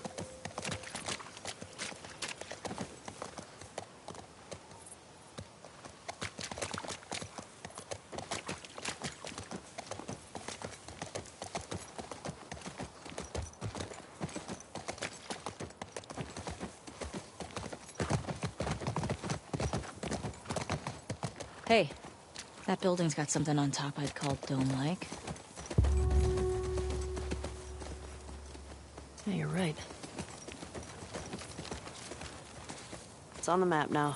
Hey, that building's got something on top I'd call dome-like. Yeah, you're right. It's on the map now.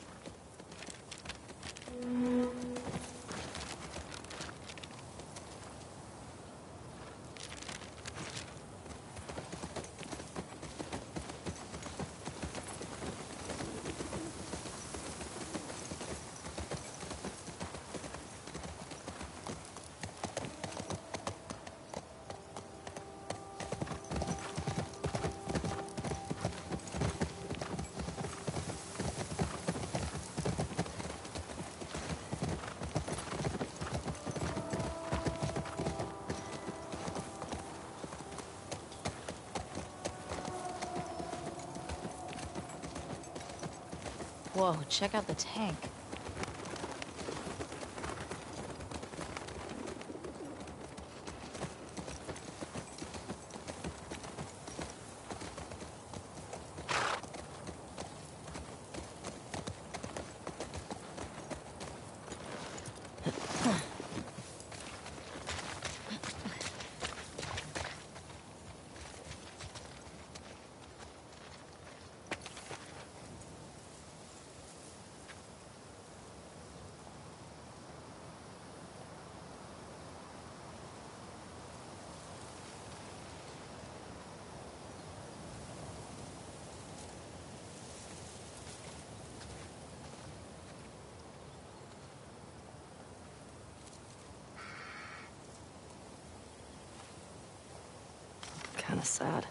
Whoa, check out the tank. Kinda sad.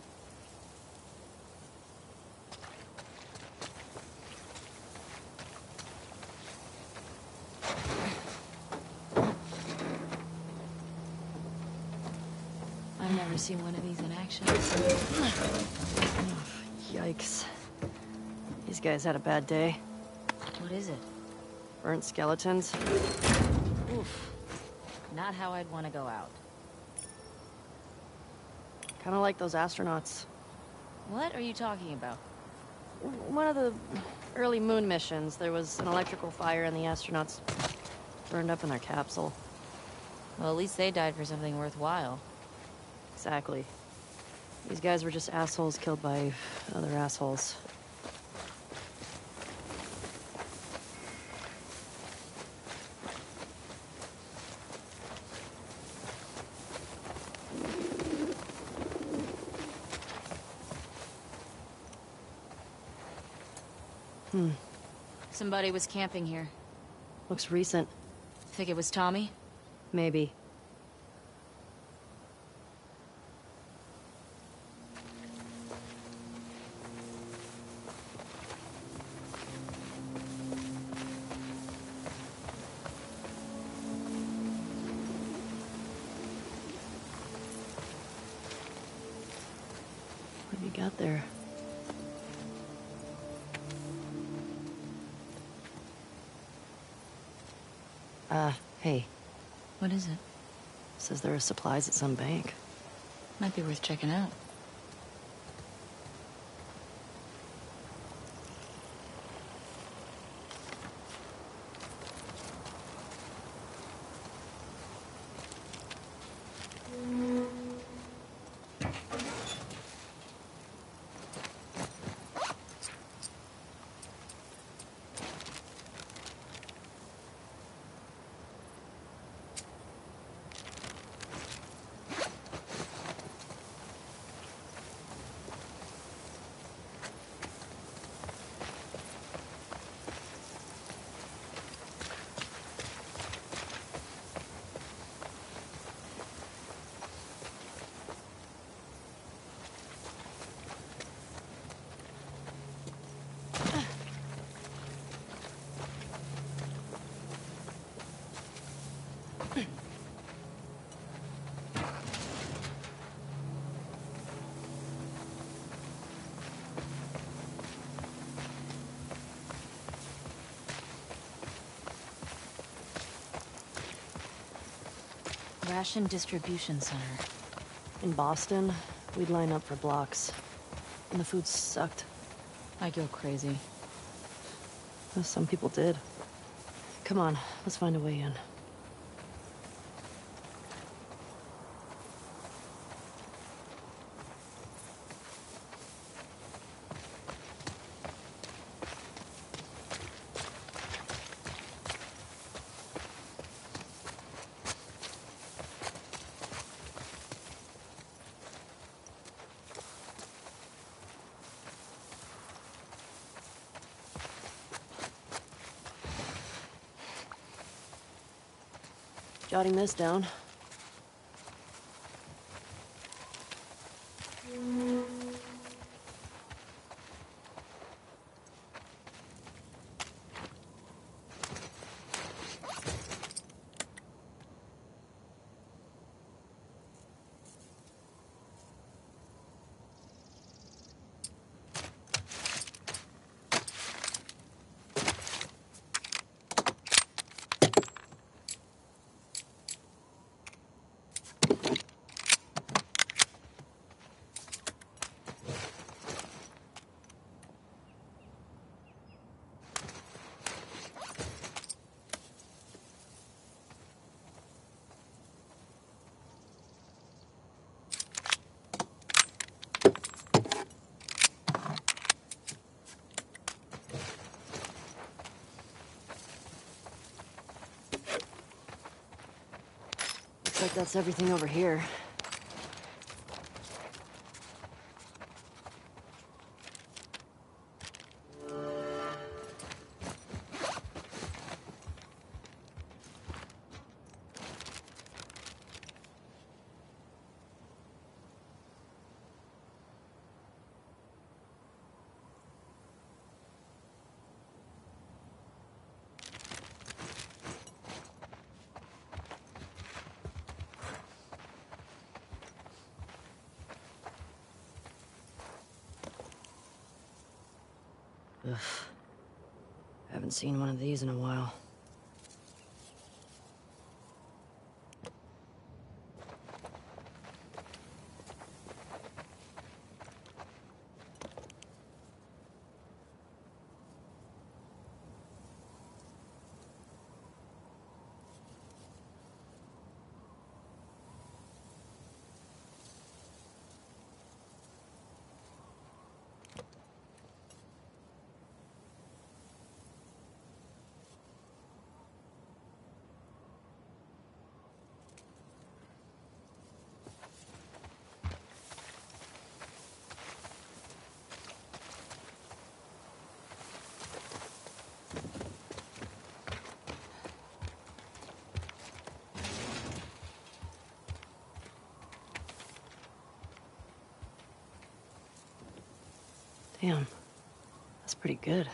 I've never seen one of these in action. Yikes. These guys had a bad day. What is it? Burnt skeletons. Oof. Not how I'd want to go out. Kinda like those astronauts. What are you talking about? One of the early moon missions, there was an electrical fire and the astronauts burned up in their capsule. Well, at least they died for something worthwhile. Exactly. These guys were just assholes killed by other assholes. Somebody was camping here. Looks recent. Think it was Tommy? Maybe. What have you got there? Hey. What is it? Says there are supplies at some bank. Might be worth checking out. ration distribution center. In Boston, we'd line up for blocks. And the food sucked. I'd go crazy. Well, some people did. Come on, let's find a way in. Jotting this down. Looks like that's everything over here. Ugh. Haven't seen one of these in a while. Damn, that's pretty good.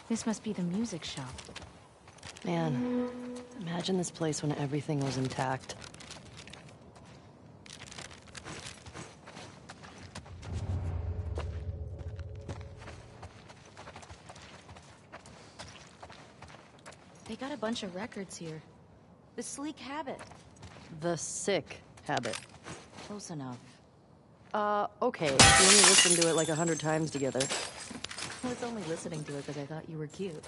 This must be the music shop. Man, imagine this place when everything was intact. They got a bunch of records here. The Sleek Habit. The Sick Habit. Close enough. Okay. We only listened to it like 100 times together. I was only listening to it because I thought you were cute.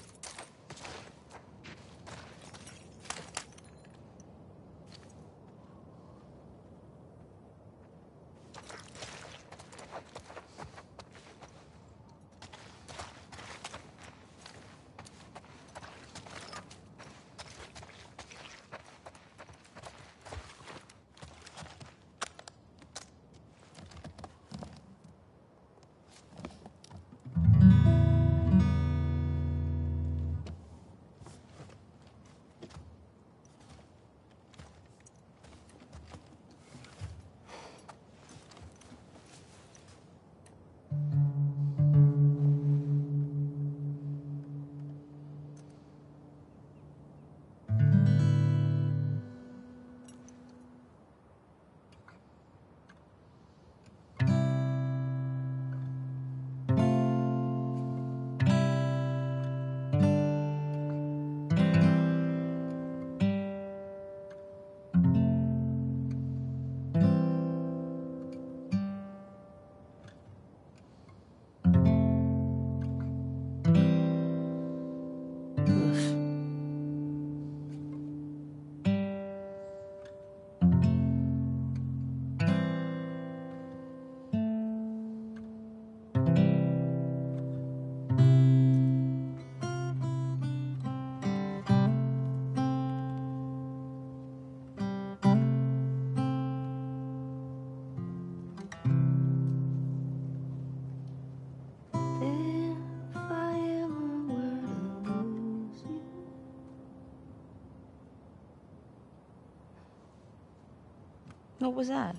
What was that?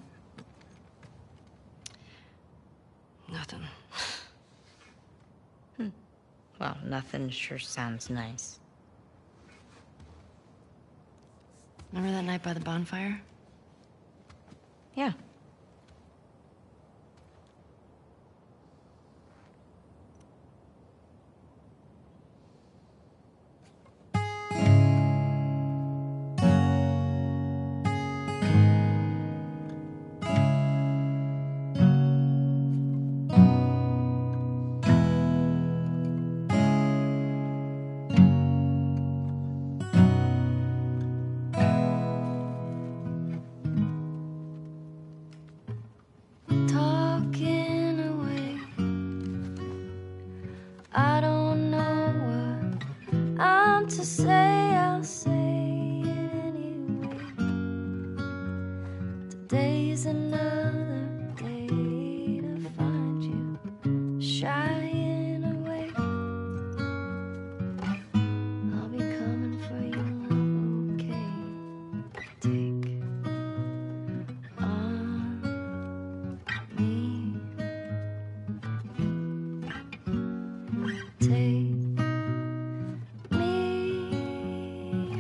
Nothing. Well, nothing sure sounds nice. Remember that night by the bonfire? Yeah. Talking away. I don't know what I'm to say, I'll say it anyway. Today's another day to find you shying away. I'll be coming for you, love, okay? Take on me. Take me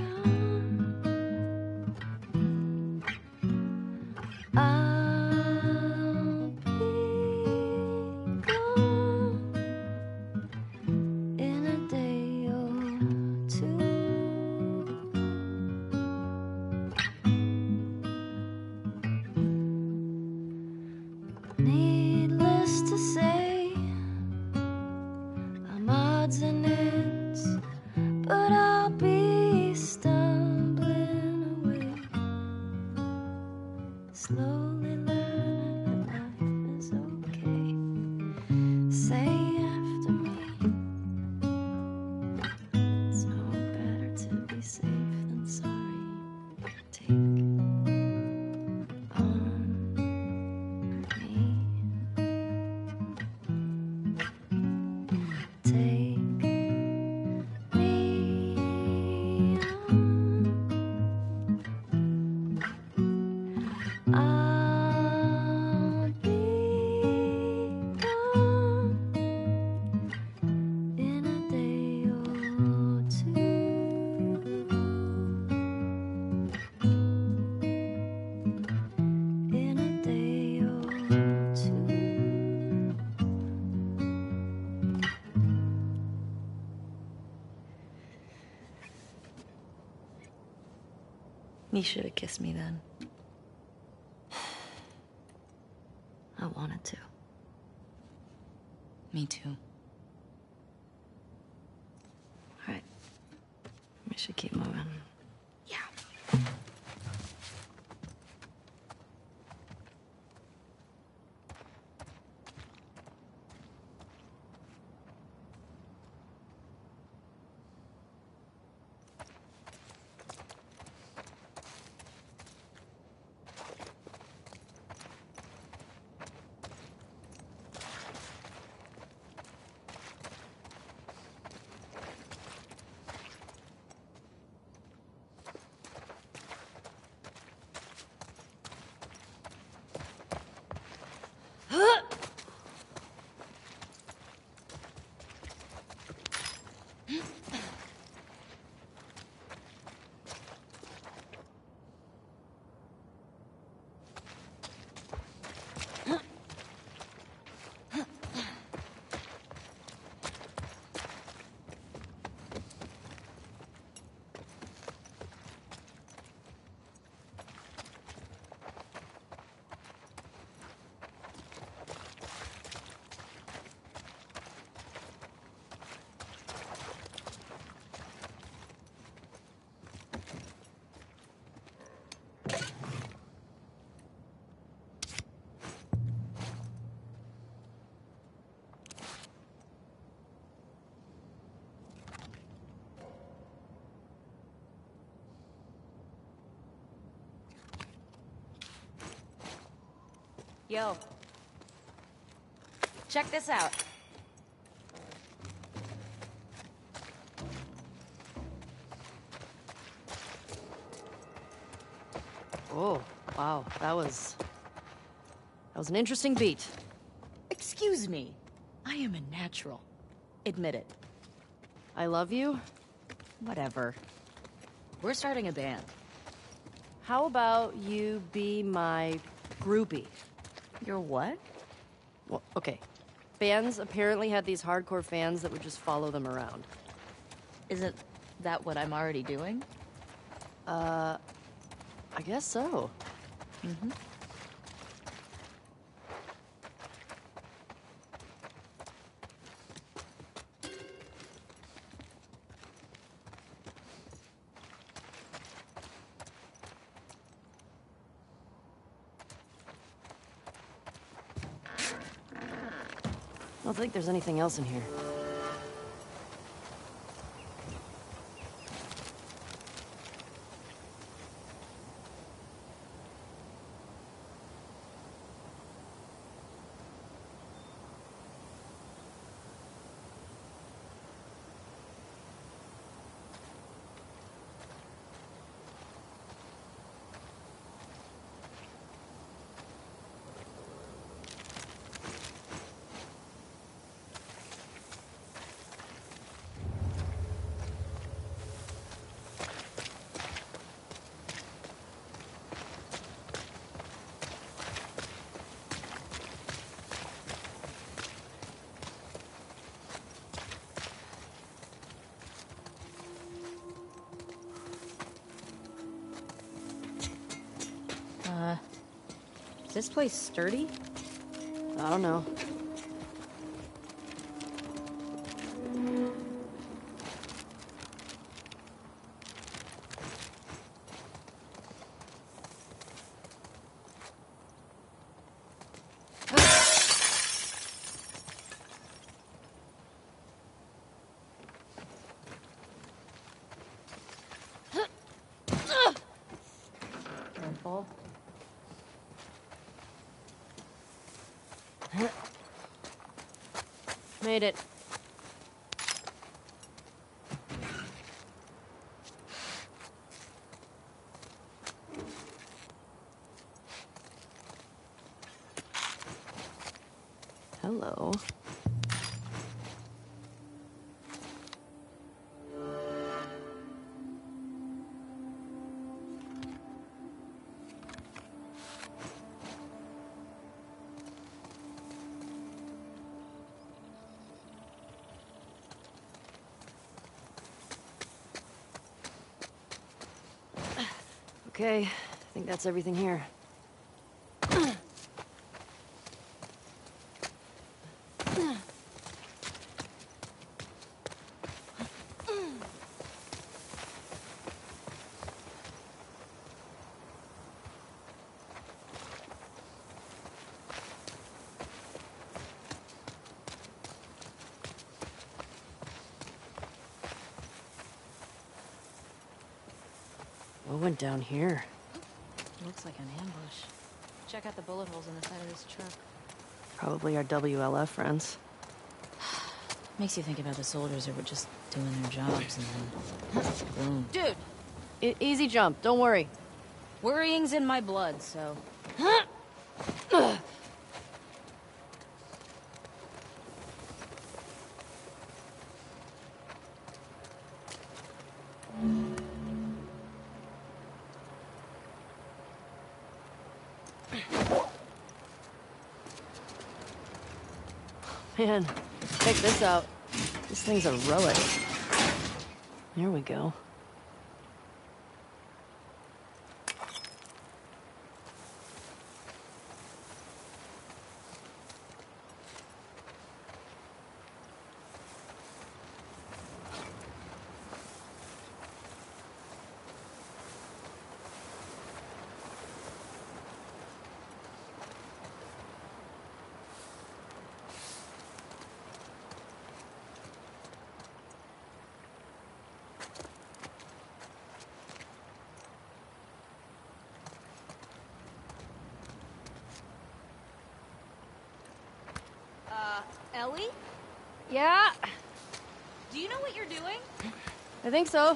on. I'll be gone in a day or two. Needless to say, I'm odds and ends, but I'll be stumbling away, slowly learning that life is okay. Say after me, it's no better to be safe than sorry. Take on me. Take You should have kissed me then. I wanted to. Me too. All right. We should keep moving. Yeah. Yo. Check this out. Oh, wow. That was an interesting beat. Excuse me. I am a natural. Admit it. I love you? Whatever. We're starting a band. How about you be my groupie? Your what? Well, okay. Bands apparently had these hardcore fans that would just follow them around. Isn't that what I'm already doing? I guess so. Mm-hmm. I don't think there's anything else in here. Is this place sturdy? I don't know. Careful. Made it. Hello. Okay, I think that's everything here. What went down here? Looks like an ambush. Check out the bullet holes in the side of this truck. Probably our WLF friends. Makes you think about the soldiers who were just doing their jobs and then... boom. Dude! Easy jump, don't worry. Worrying's in my blood, so... Man, check this out. This thing's a relic. There we go. Ellie? Yeah? Do you know what you're doing? I think so.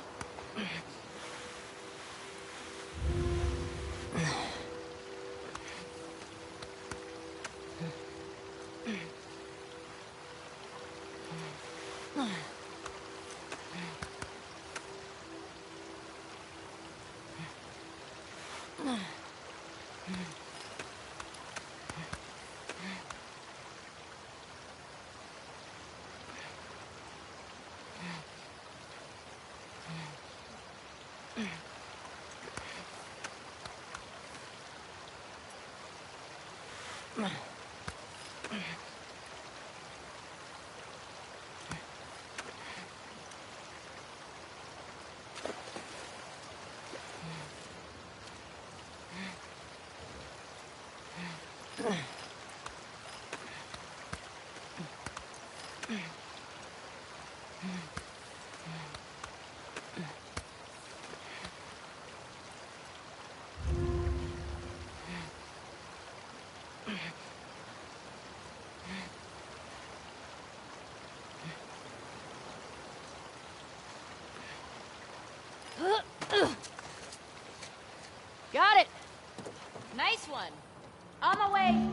Got it! Nice one. On the way.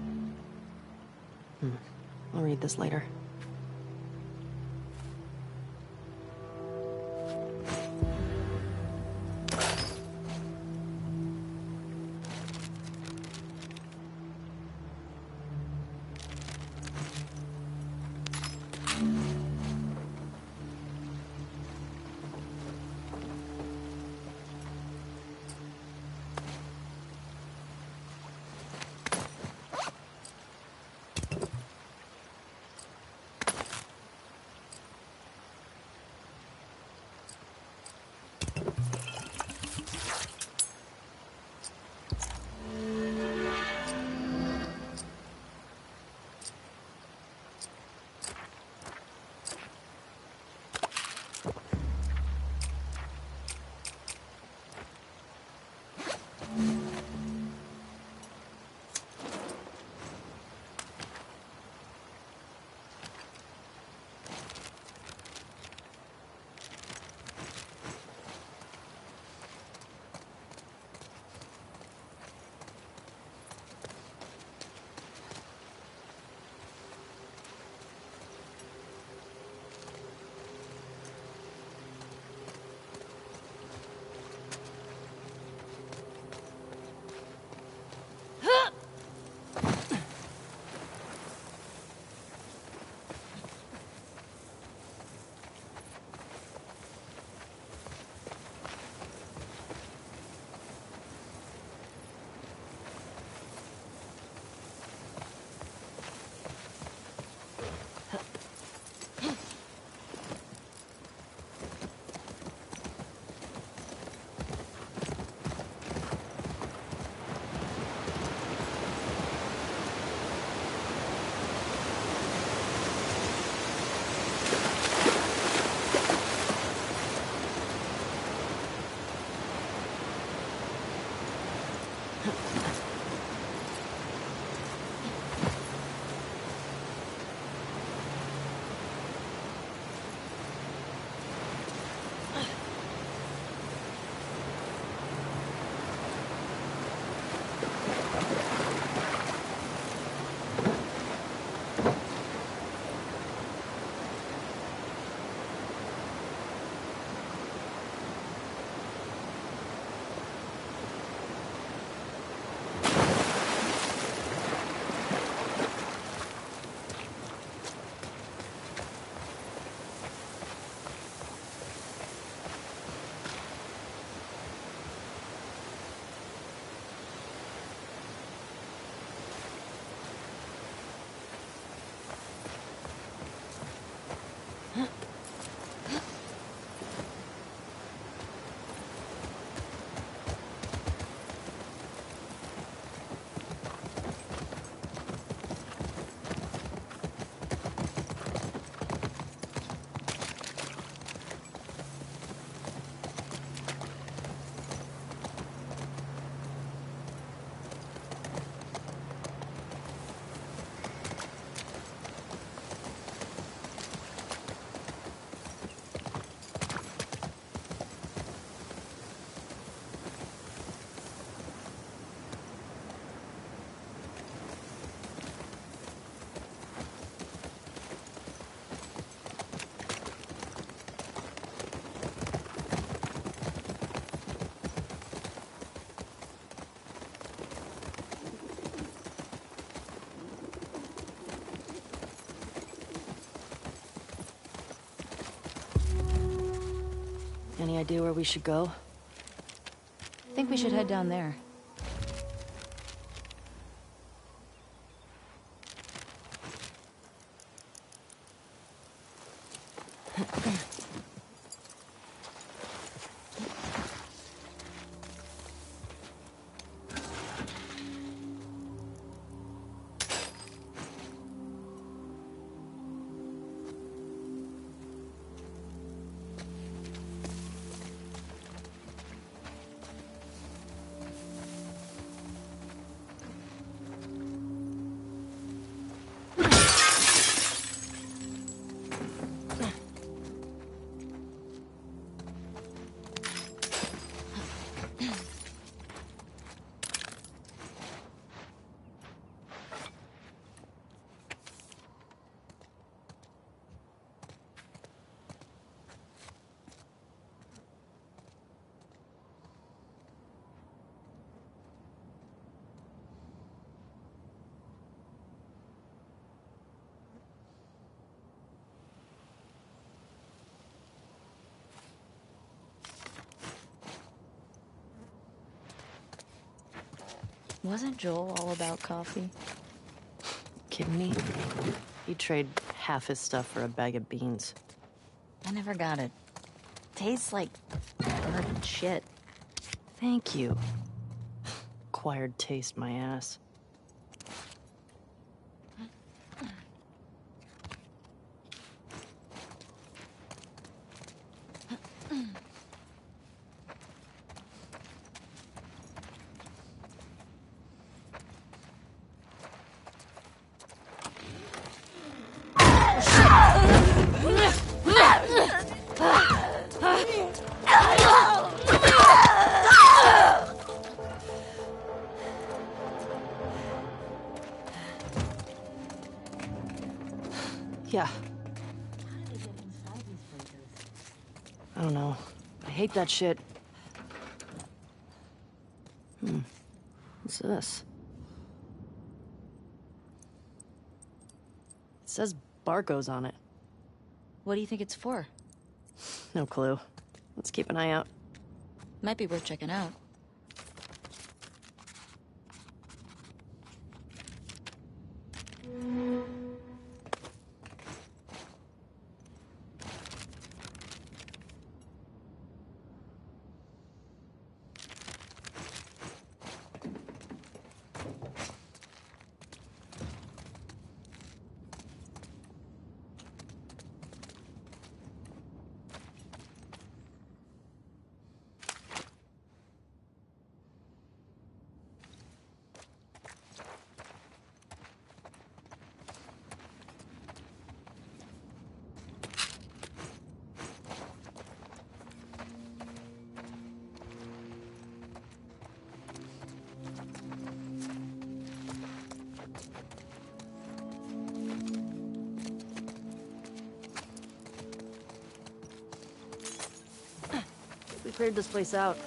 I'll read this later. Any idea where we should go? Think we should head down there. Wasn't Joel all about coffee? Kidding me? He'd trade half his stuff for a bag of beans. I never got it. Tastes like burnt shit. Thank you. Acquired taste, my ass. Yeah. I don't know. I hate that shit. What's this? It says Barco's on it. What do you think it's for? No clue. Let's keep an eye out. Might be worth checking out. We cleared this place out.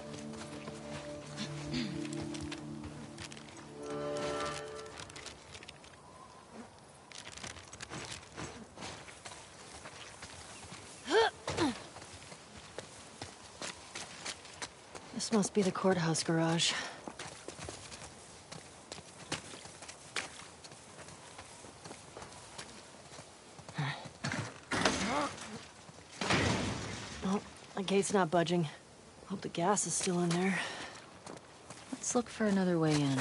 This must be the courthouse garage. Oh, the gate's not budging. Hope the gas is still in there. Let's look for another way in.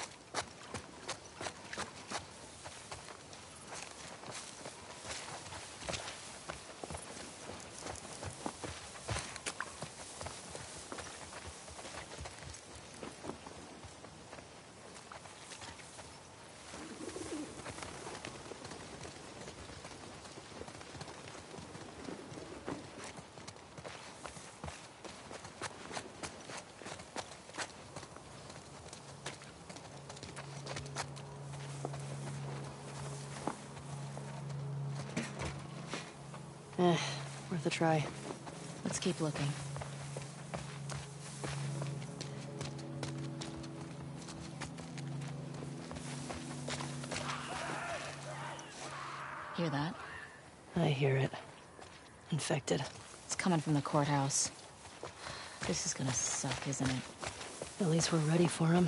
Worth a try. Let's keep looking. Hear that? I hear it. Infected. It's coming from the courthouse. This is gonna suck, isn't it? At least we're ready for him.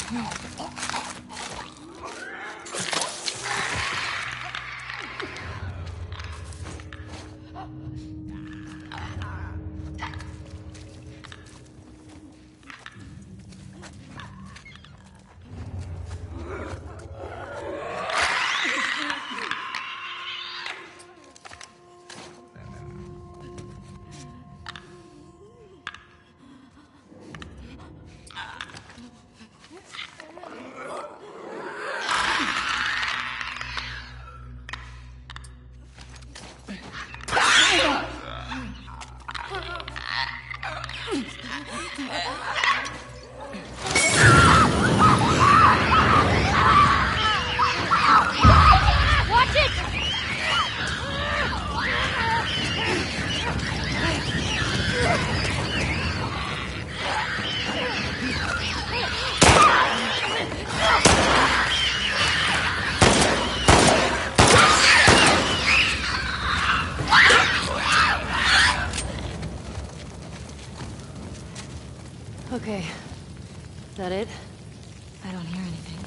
Okay. That it? I don't hear anything.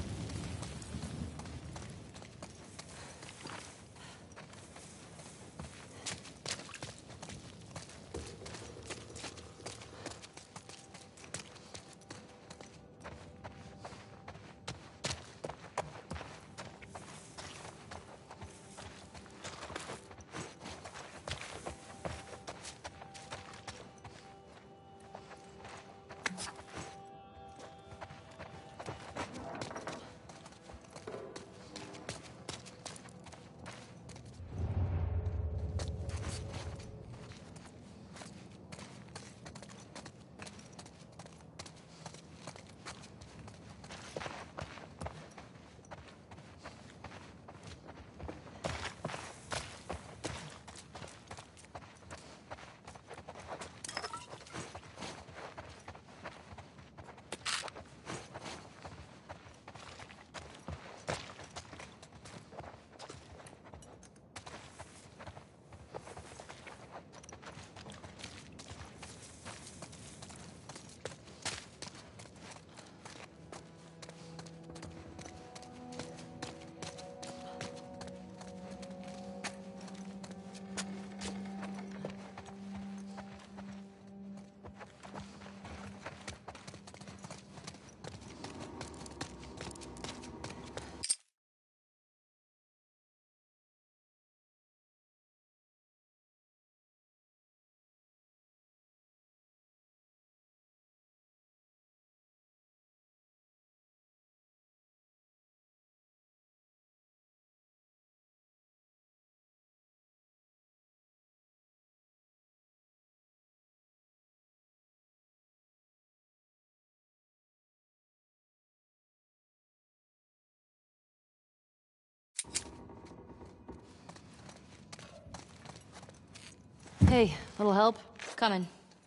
Hey, little help? Coming.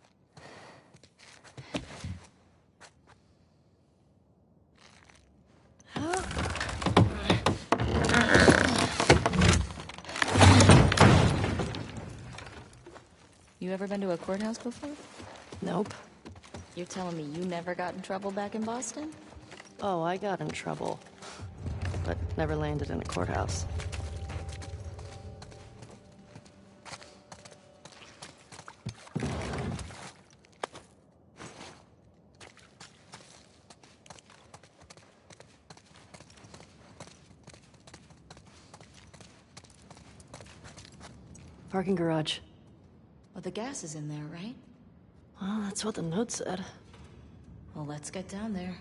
You ever been to a courthouse before? Nope. You're telling me you never got in trouble back in Boston? Oh, I got in trouble. But never landed in a courthouse. Parking garage. Well, the gas is in there, right? Well, that's what the note said. Well, let's get down there.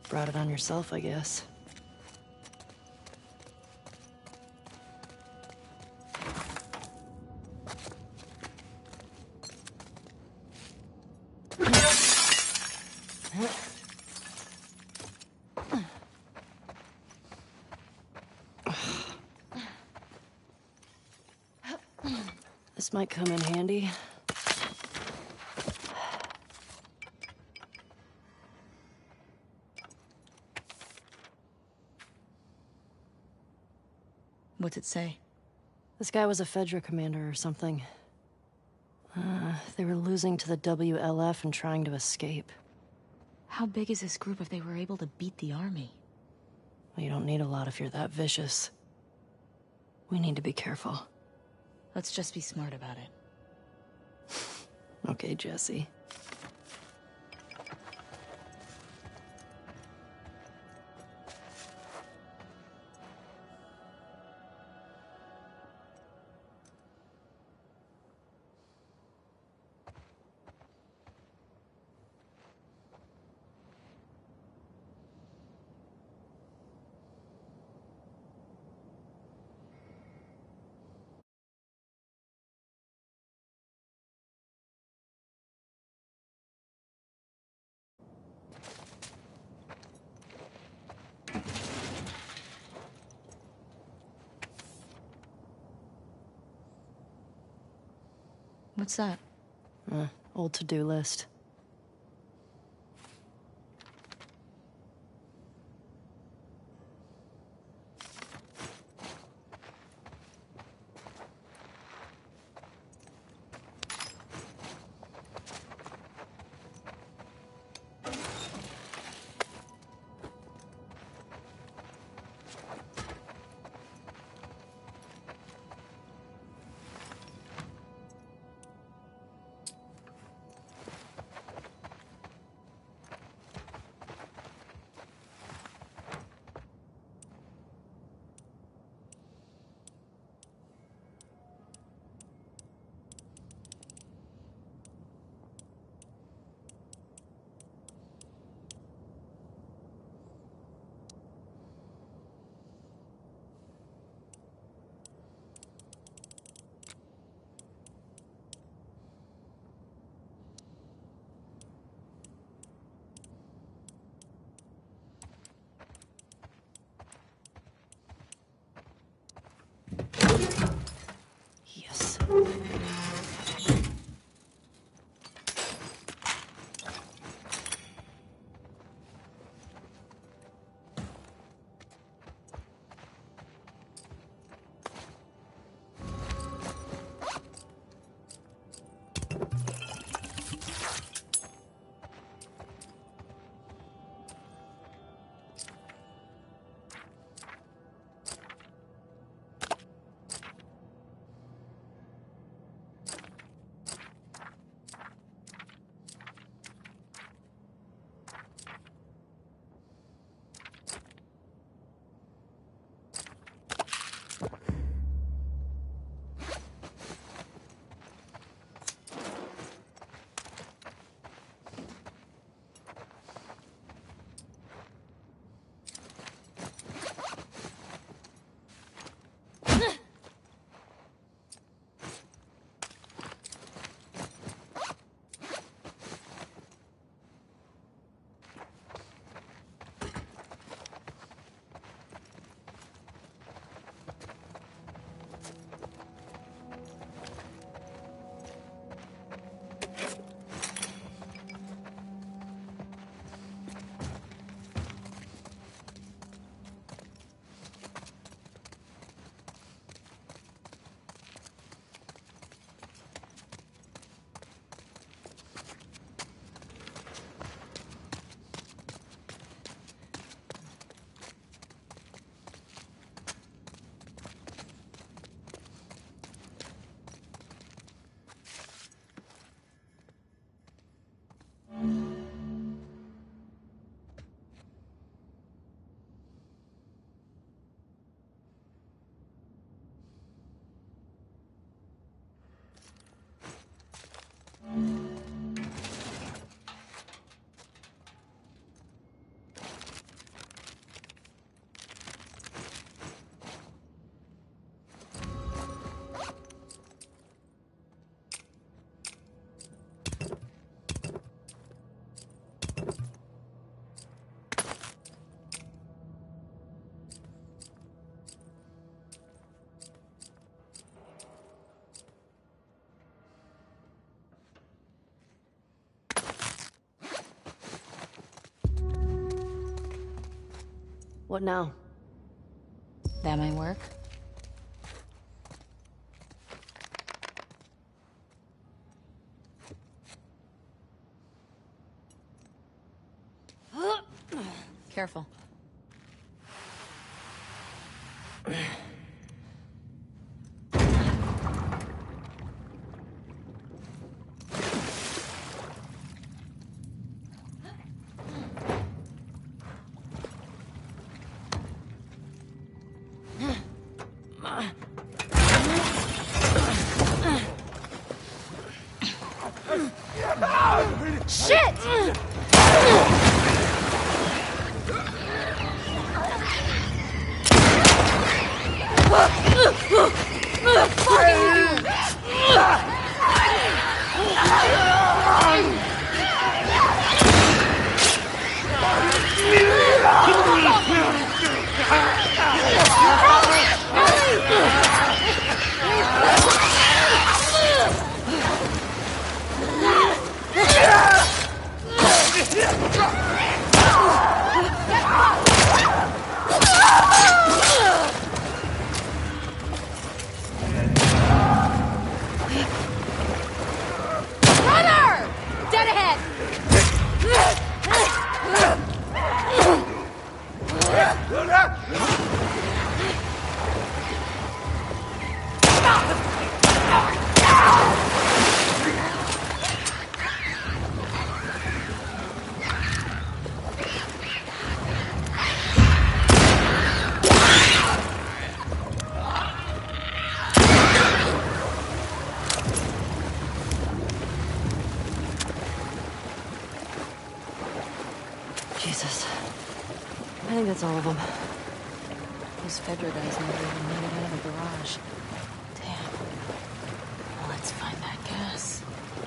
Brought it on yourself, I guess. This might come in handy. What's it say? This guy was a Fedra commander or something. They were losing to the WLF and trying to escape. How big is this group if they were able to beat the army? Well, you don't need a lot if you're that vicious. We need to be careful. Let's just be smart about it. Okay, Jesse. What's that? Old to-do list. Yes. What now? That might work. Careful. Shit! Runner! Dead ahead! Jesus. I think that's all of them. Those Fedra guys never even made it out of the garage. Damn. Well, let's find that gas.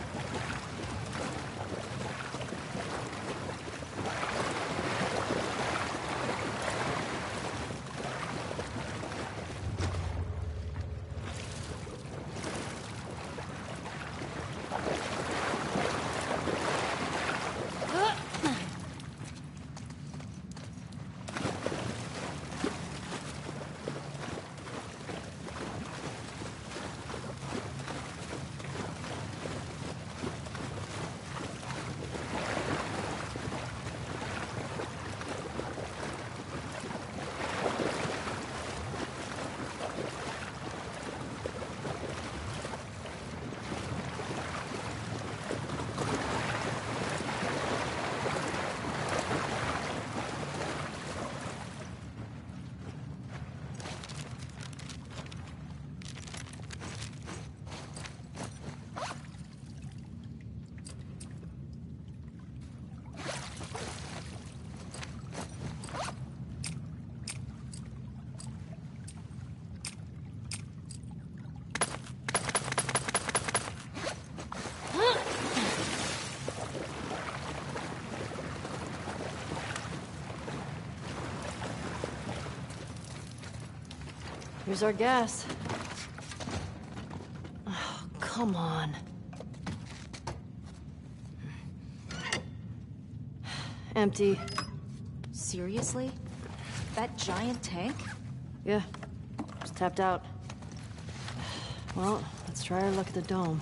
Here's our gas. Oh, come on. Empty. Seriously? That giant tank? Yeah. Just tapped out. Well, let's try our luck at the dome.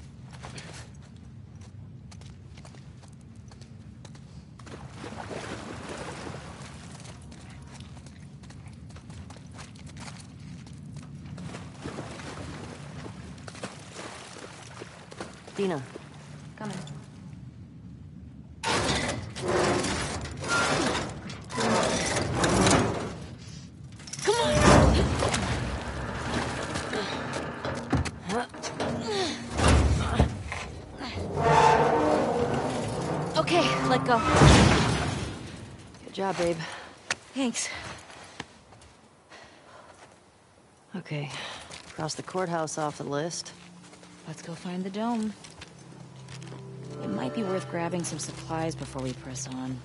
Dina. Coming. Come on! Okay, let go. Good job, babe. Thanks. Okay, cross the courthouse off the list. Let's go find the dome. It might be worth grabbing some supplies before we press on.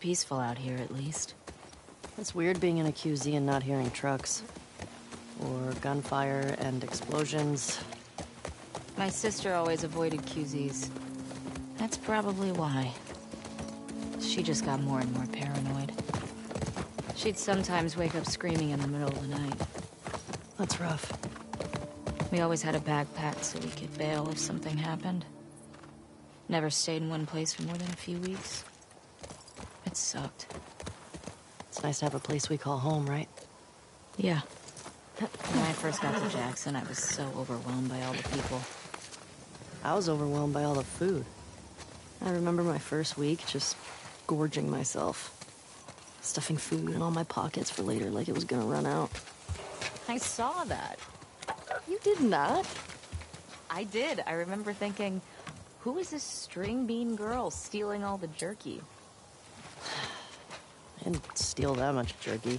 peaceful out here, at least. It's weird being in a QZ and not hearing trucks. Or gunfire and explosions. My sister always avoided QZs. That's probably why. She just got more and more paranoid. She'd sometimes wake up screaming in the middle of the night. That's rough. We always had a bag packed so we could bail if something happened. Never stayed in one place for more than a few weeks. It sucked. It's nice to have a place we call home, right? Yeah. When I first got to Jackson, I was so overwhelmed by all the people. I was overwhelmed by all the food. I remember my first week just gorging myself. Stuffing food in all my pockets for later like it was gonna run out. I saw that. You did not? I did. I remember thinking, who is this string bean girl stealing all the jerky? I didn't steal that much jerky.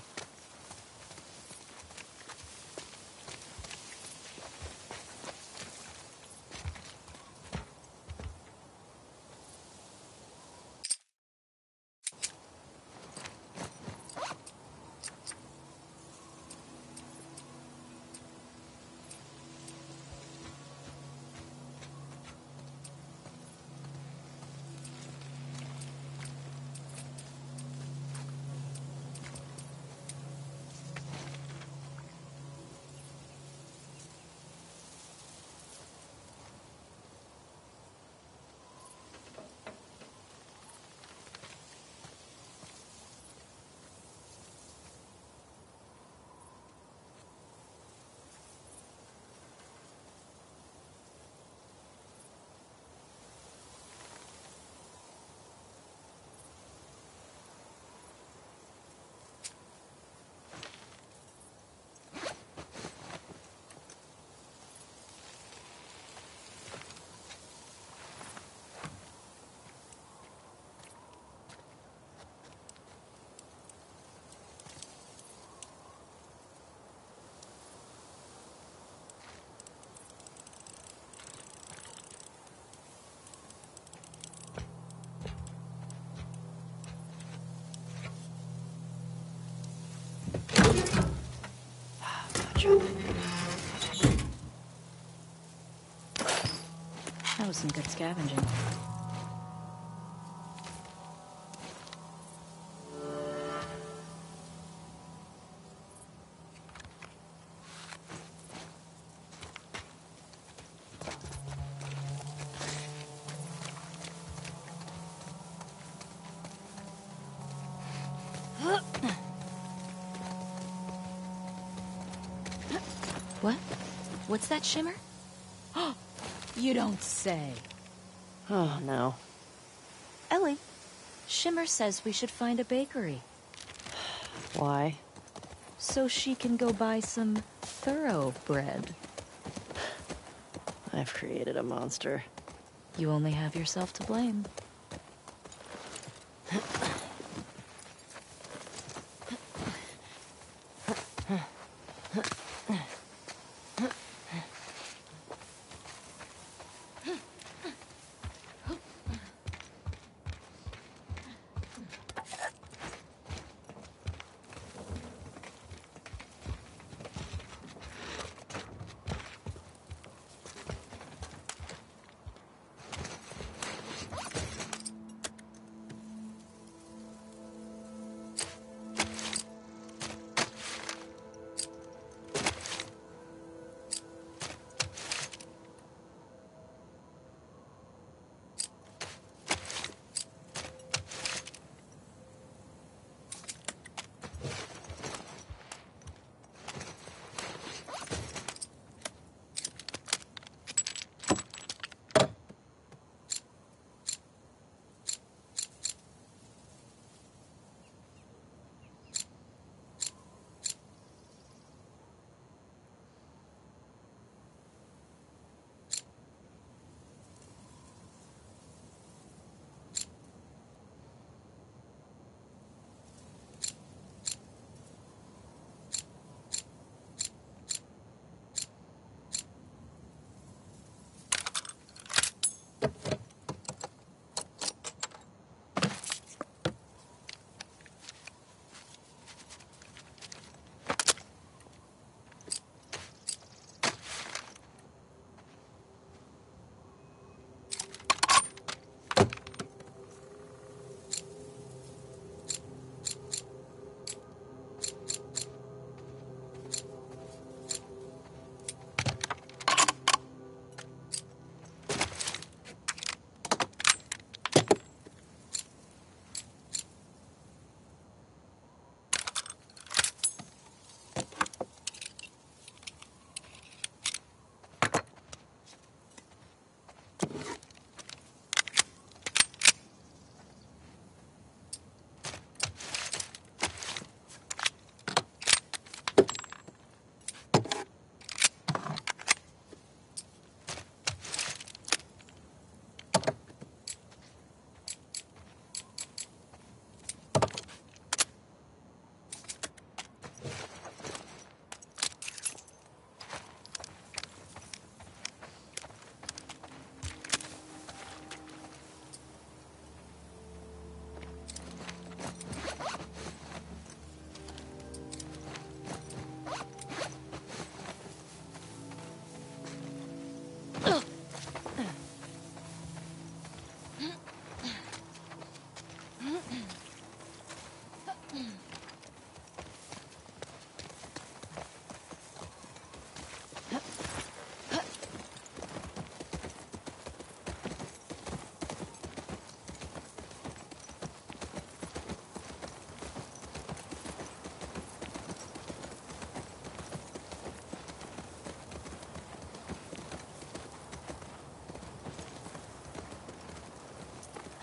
That was some good scavenging. What? What's that shimmer? You don't say. Oh, no. Ellie, Shimmer says we should find a bakery. Why? So she can go buy some thoroughbread. I've created a monster. You only have yourself to blame.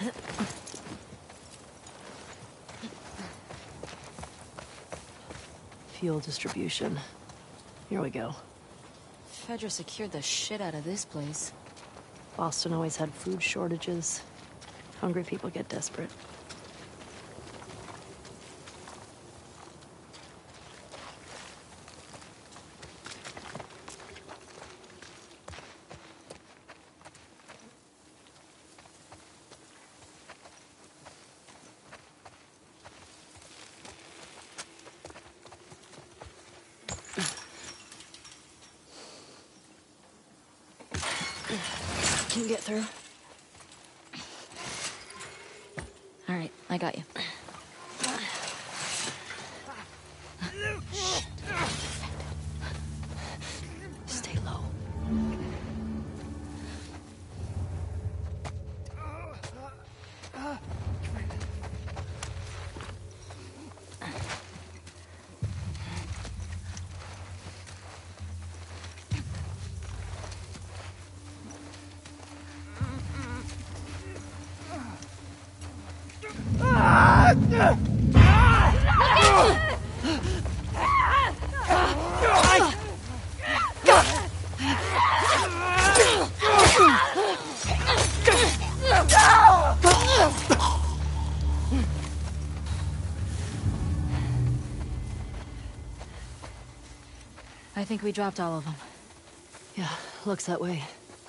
Fuel distribution. Here we go. Fedra secured the shit out of this place. Boston always had food shortages. Hungry people get desperate. Can you get through? All right, I got you. Stay low. I think we dropped all of them. Yeah, looks that way.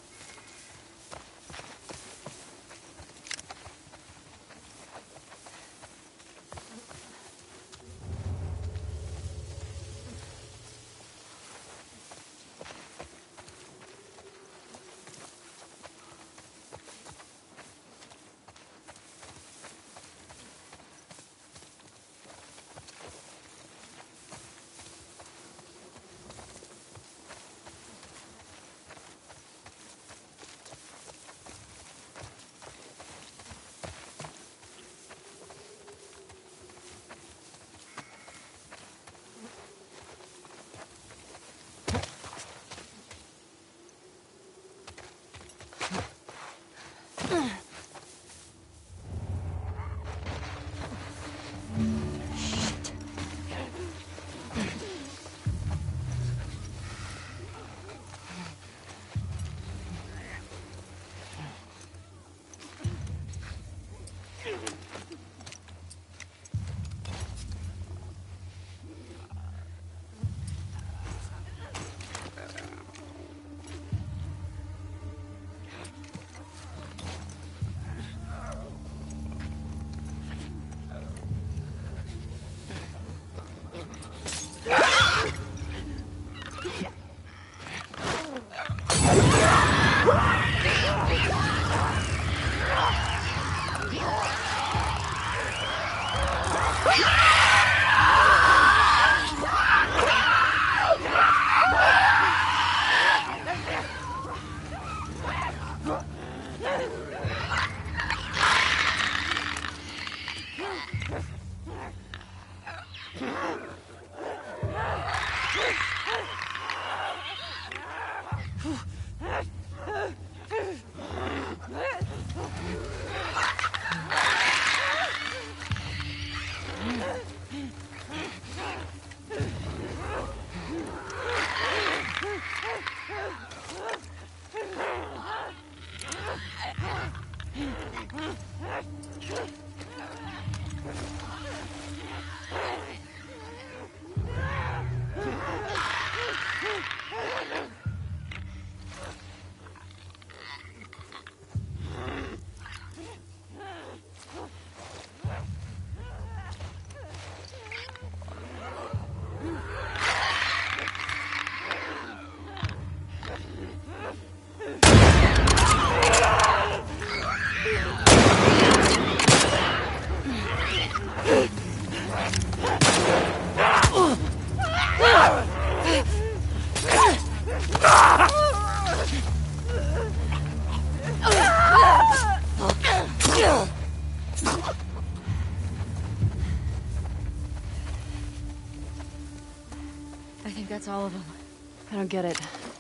I think that's all of them. I don't get it.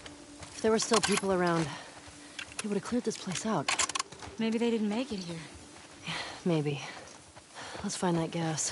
If there were still people around, they would have cleared this place out. Maybe they didn't make it here. Maybe. Let's find that gas.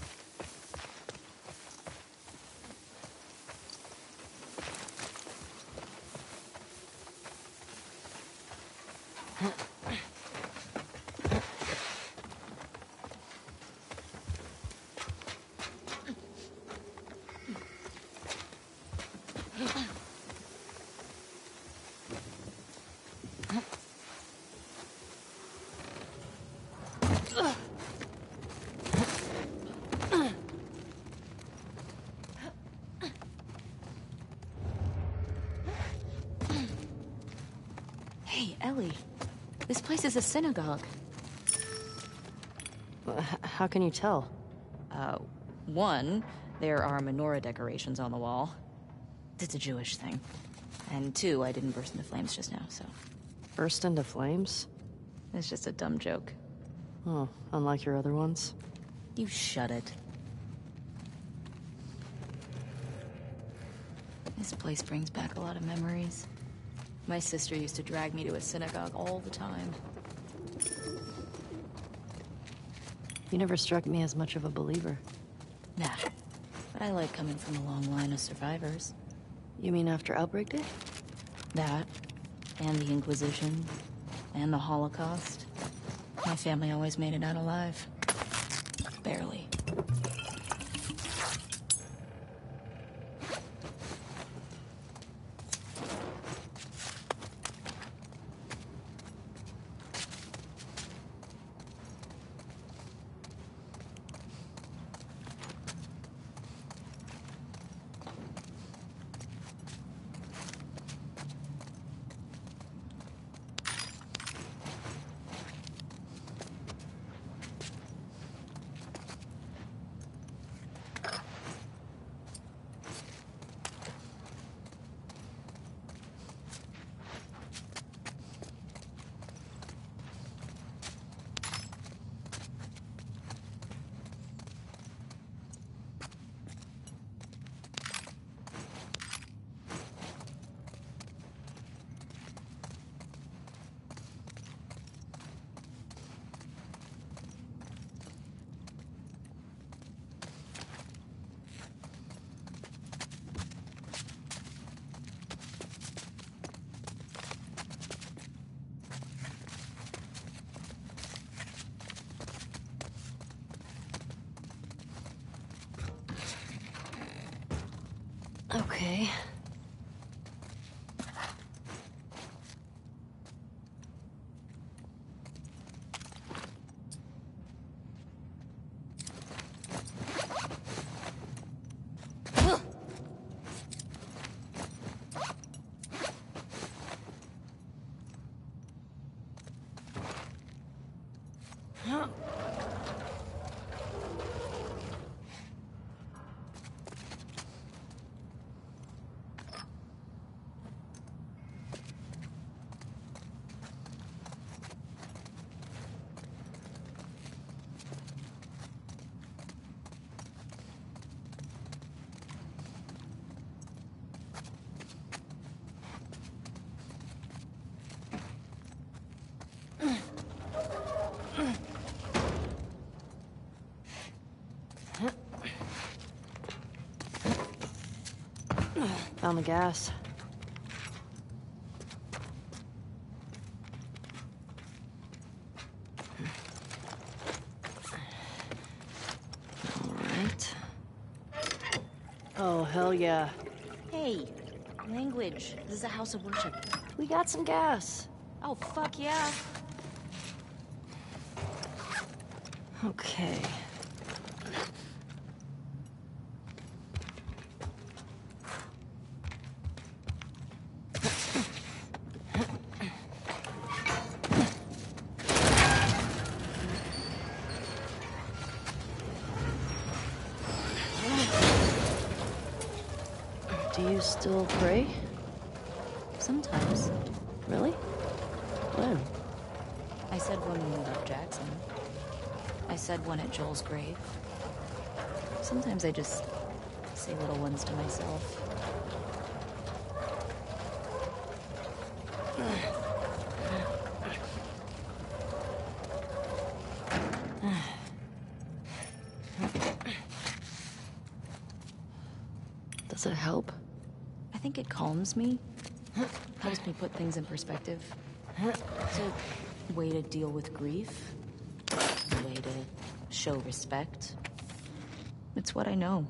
Hey, Ellie. This place is a synagogue. How can you tell? One, there are menorah decorations on the wall. It's a Jewish thing. And two, I didn't burst into flames just now, so... Burst into flames? It's just a dumb joke. Oh, unlike your other ones? You shut it. This place brings back a lot of memories. My sister used to drag me to a synagogue all the time. You never struck me as much of a believer. Nah, but I like coming from a long line of survivors. You mean after Outbreak Day? That, and the Inquisition, and the Holocaust. My family always made it out alive. Barely. Okay. Found the gas. All right. Oh, hell yeah. Hey, language. This is a house of worship. We got some gas. Oh, fuck yeah. Okay. Do you still pray? Sometimes. Really? When? I said one when we left Jackson. I said one at Joel's grave. Sometimes I just say little ones to myself. Does it help? I think it calms me. Helps me put things in perspective. It's a way to deal with grief. A way to show respect. It's what I know.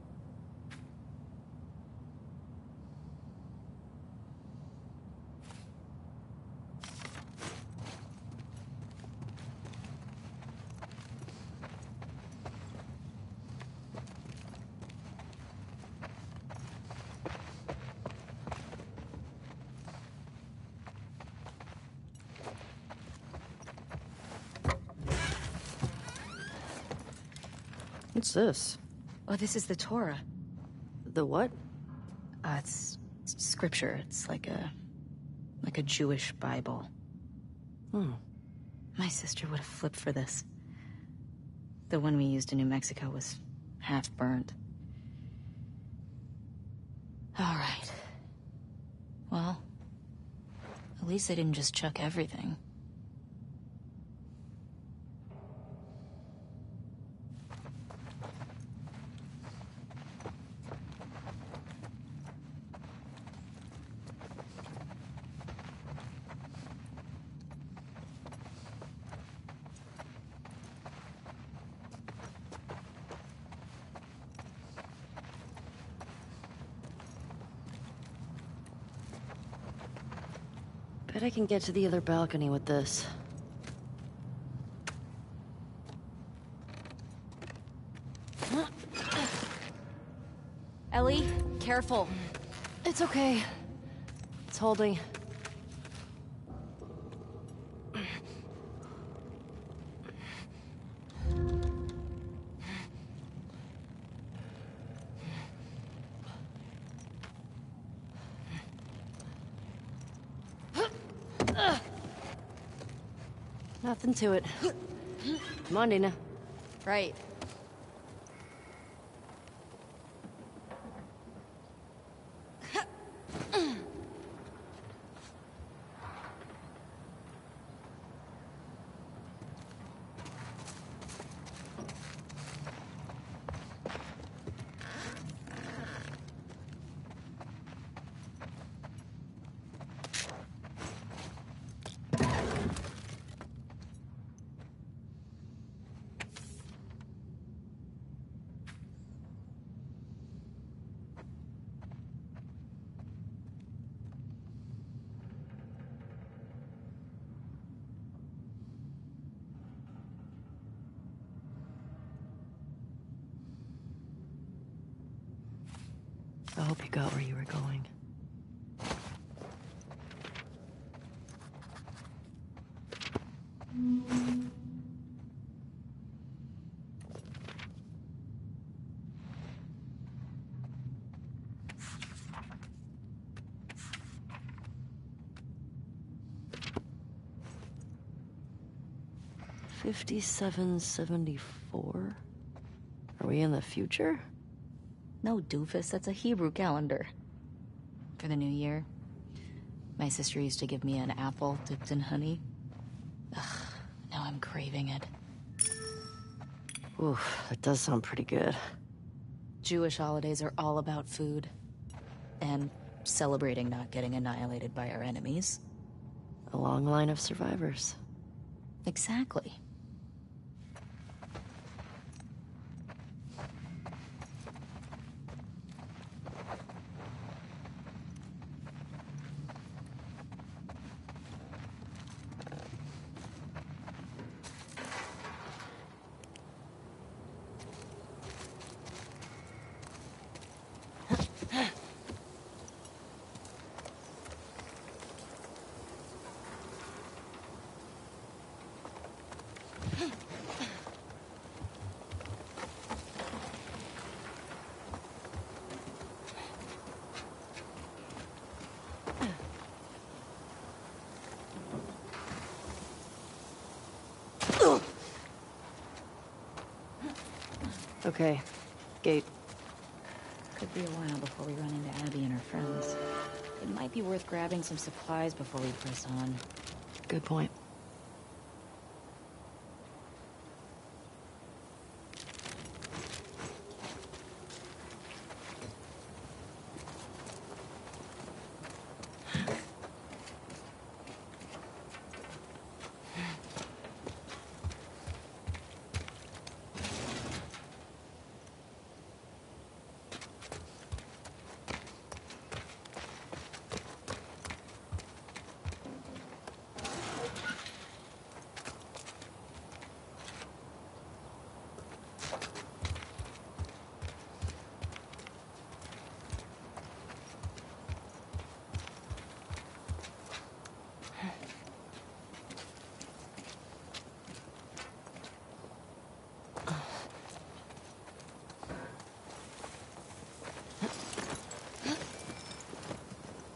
What's this? Oh, this is the Torah. The what? It's scripture. It's like a Jewish Bible. Hmm. My sister would have flipped for this. The one we used in New Mexico was half burned. All right. Well, at least they didn't just chuck everything. Bet I can get to the other balcony with this. Ellie, careful. It's okay. It's holding. Nothing to it. Come on, Dina. Right. I hope you got where you were going. $57.74. Are we in the future? No, doofus, that's a Hebrew calendar. For the new year, my sister used to give me an apple dipped in honey. Ugh, now I'm craving it. Oof, that does sound pretty good. Jewish holidays are all about food. And celebrating not getting annihilated by our enemies. A long line of survivors. Exactly. Okay, gate. Could be a while before we run into Abby and her friends. It might be worth grabbing some supplies before we press on. Good point.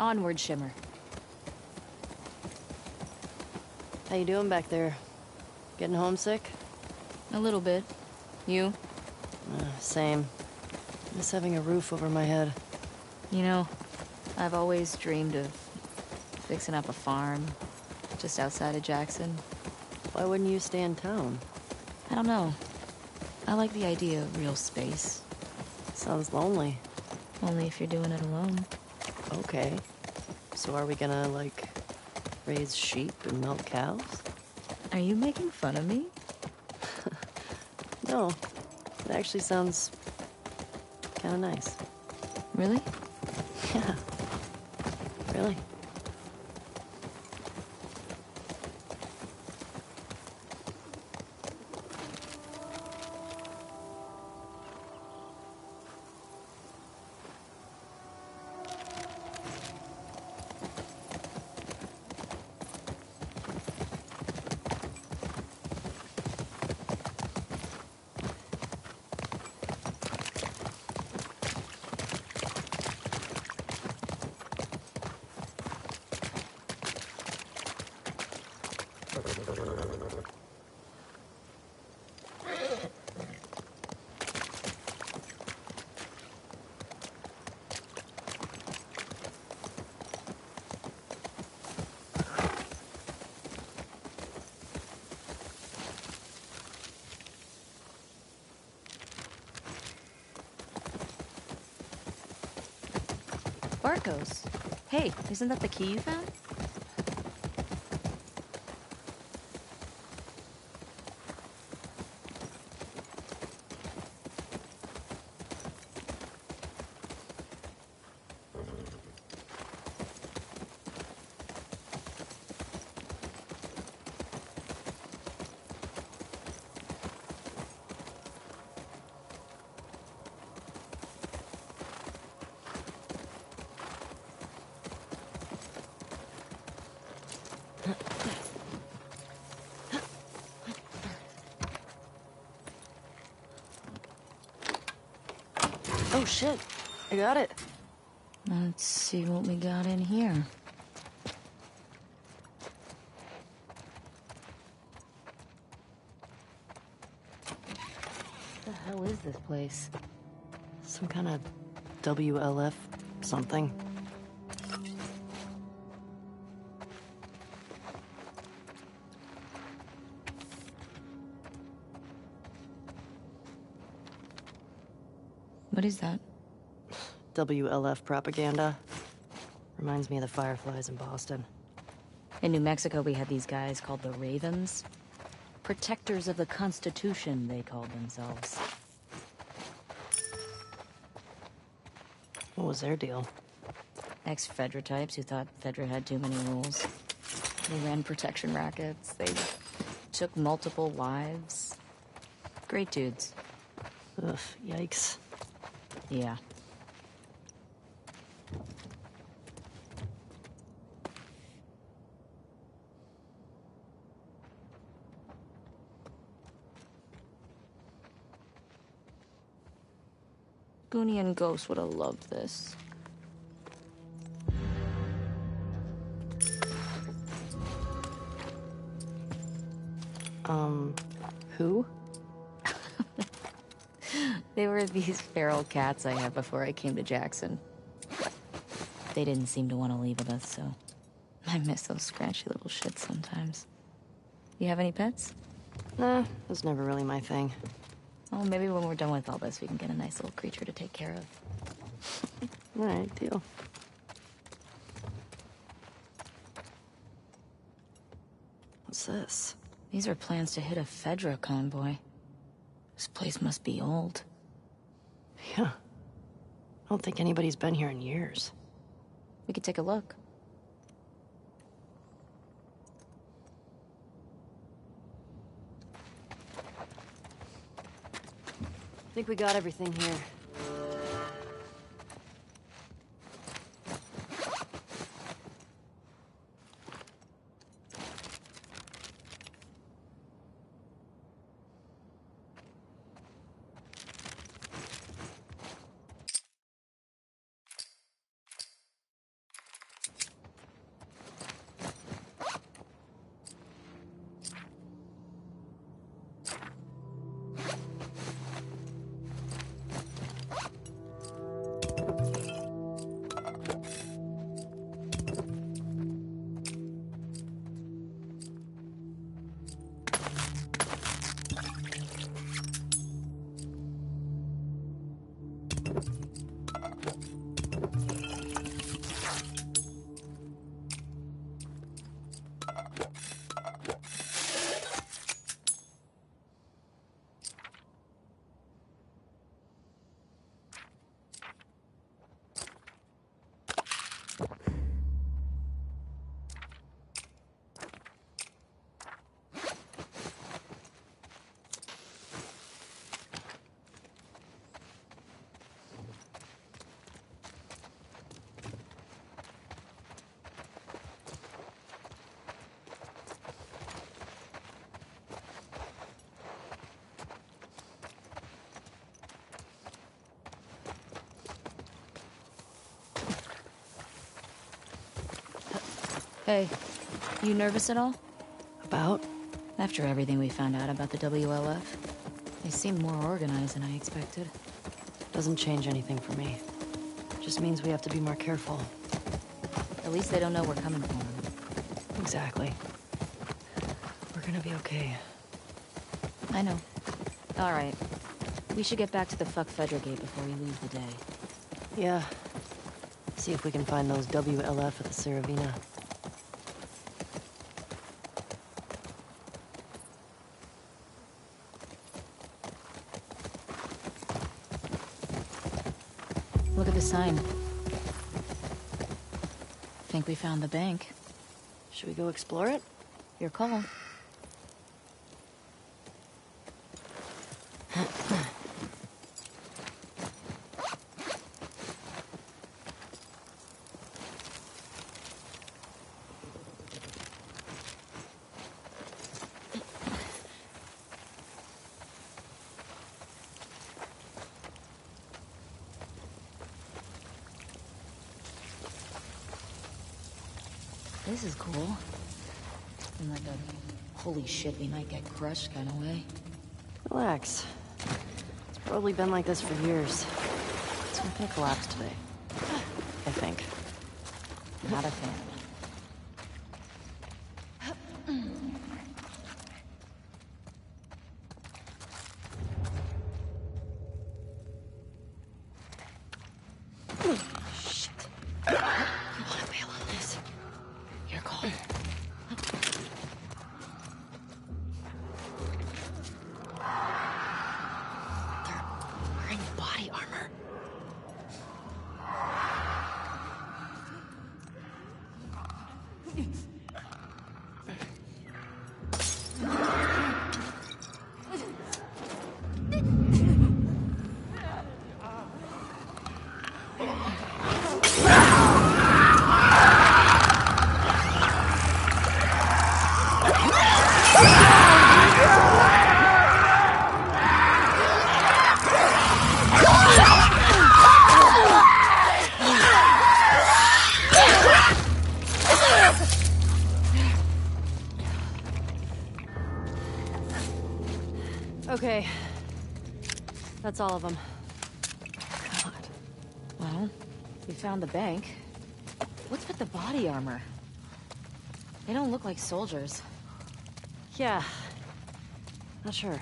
Onward, Shimmer. How you doing back there? Getting homesick? A little bit. You? Same. Miss having a roof over my head. You know, I've always dreamed of fixing up a farm just outside of Jackson. Why wouldn't you stay in town? I don't know. I like the idea of real space. Sounds lonely. Only if you're doing it alone. Okay. So are we gonna, like, raise sheep and milk cows? Are you making fun of me? No. It actually sounds kinda nice. Really? Yeah. Really. Barcos. Hey, isn't that the key you found? Oh shit, I got it. Let's see what we got in here. What the hell is this place? Some kind of WLF something. What is that? WLF propaganda. Reminds me of the Fireflies in Boston. In New Mexico, we had these guys called the Ravens. Protectors of the Constitution, they called themselves. What was their deal? Ex-Fedra types who thought Fedra had too many rules. They ran protection rackets. They took multiple wives. Great dudes. Ugh, yikes. Yeah. Goonie and Ghost would have loved this. Who? They were these feral cats I had before I came to Jackson. They didn't seem to want to leave with us, so I miss those scratchy little shits sometimes. You have any pets? Nah, that's never really my thing. Oh, maybe when we're done with all this, we can get a nice little creature to take care of. Alright, deal. What's this? These are plans to hit a Fedra convoy. This place must be old. Yeah. I don't think anybody's been here in years. We could take a look. I think we got everything here. Hey, you nervous at all? About? After everything we found out about the WLF, they seem more organized than I expected. Doesn't change anything for me. Just means we have to be more careful. At least they don't know we're coming for them. Exactly. We're gonna be okay. I know. All right. We should get back to the fuck Fedra gate before we leave the day. Yeah. See if we can find those WLF at the Saravina. Look at the sign. Think we found the bank. Should we go explore it? Your call. This is cool. In like a holy shit, we might get crushed kind of way. Relax. It's probably been like this for years. It's not gonna collapse today. I think. Not a fan. Okay. That's all of them. God. Well, we found the bank. What's with the body armor? They don't look like soldiers. Yeah. Not sure.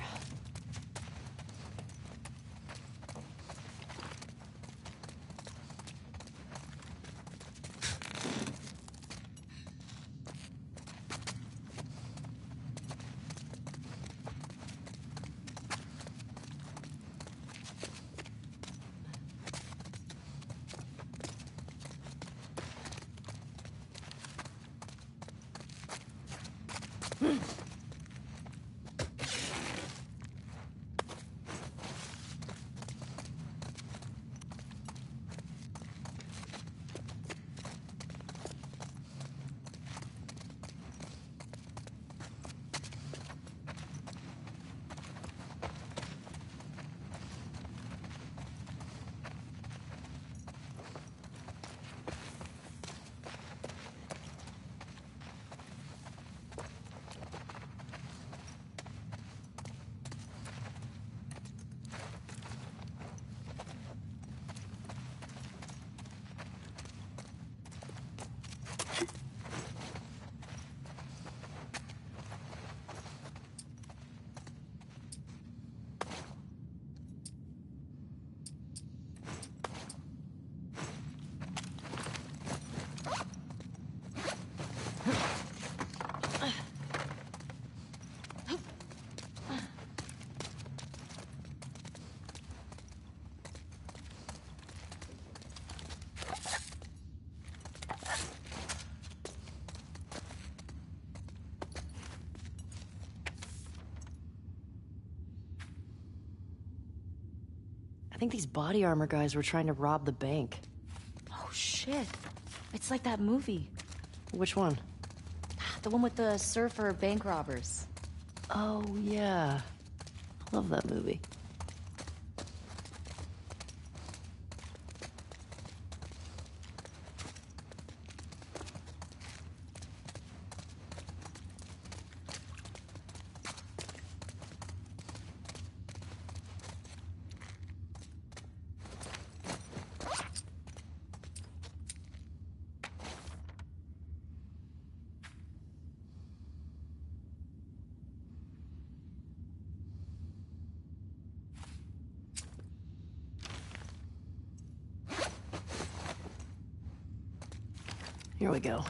I think these body armor guys were trying to rob the bank. Oh shit. It's like that movie. Which one? The one with the surfer bank robbers. Oh, yeah. Love that movie. Here we go.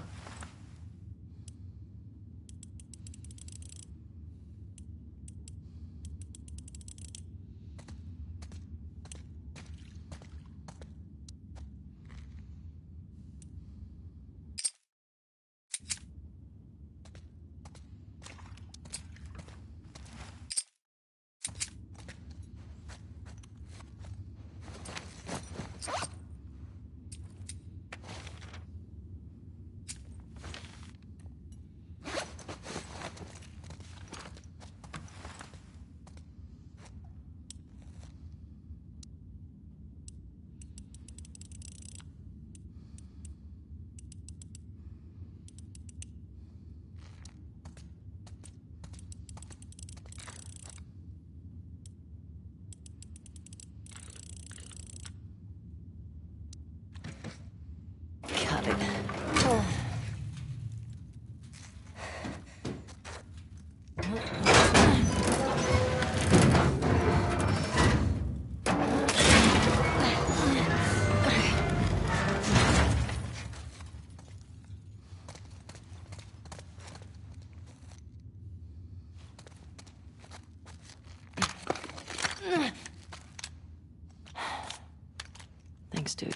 Got it. Oh. Thanks, dude.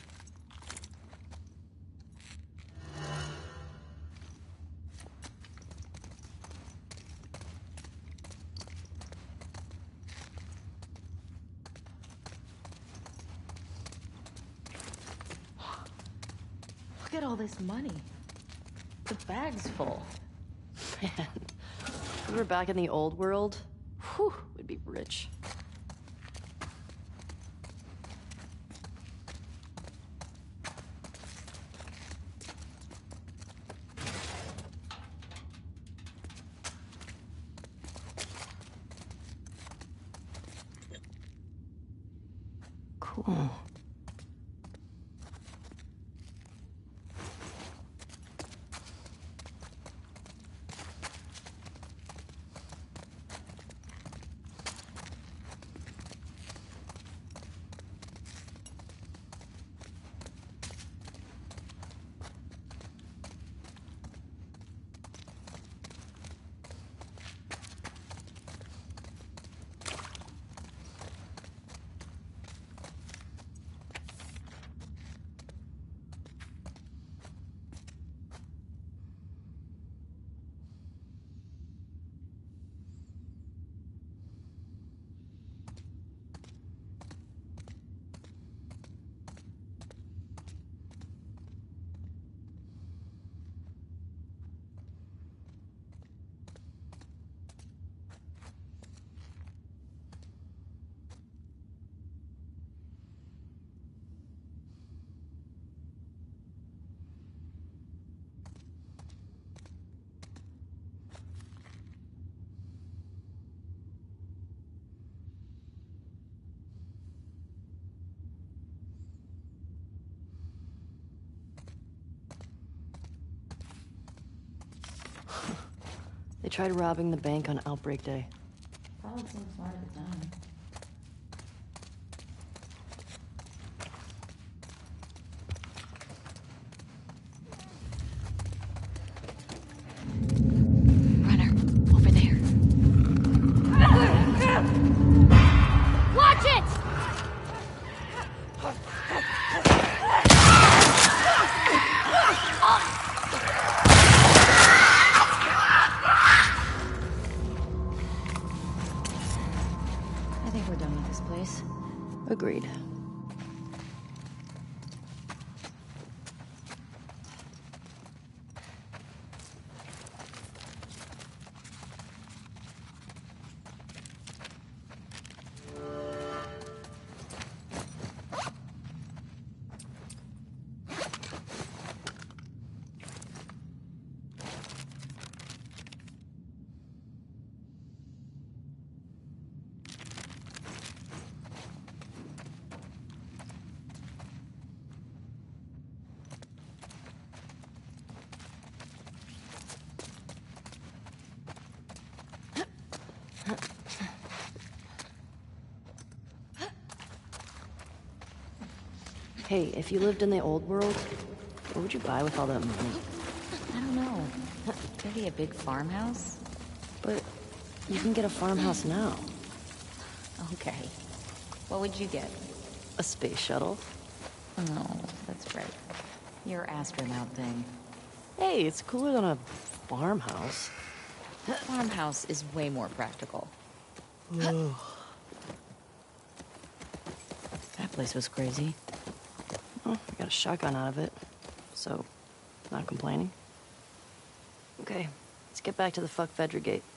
Look at all this money. The bag's full. Man, if we were back in the old world, whew, we'd be rich. Cool. They tried robbing the bank on Outbreak Day. Probably seemed smart at the time. Runner, over there. Watch it! I think we're done with this place. Agreed. Hey, if you lived in the old world, What would you buy with all that money? I don't know. Maybe a big farmhouse? But you can get a farmhouse now. Okay. What would you get? A space shuttle. Oh, that's right. Your astronaut thing. Hey, it's cooler than a farmhouse. A farmhouse is way more practical. Ugh. That place was crazy. Well, I got a shotgun out of it, so not complaining. Okay, let's get back to the fuck Fedra gate.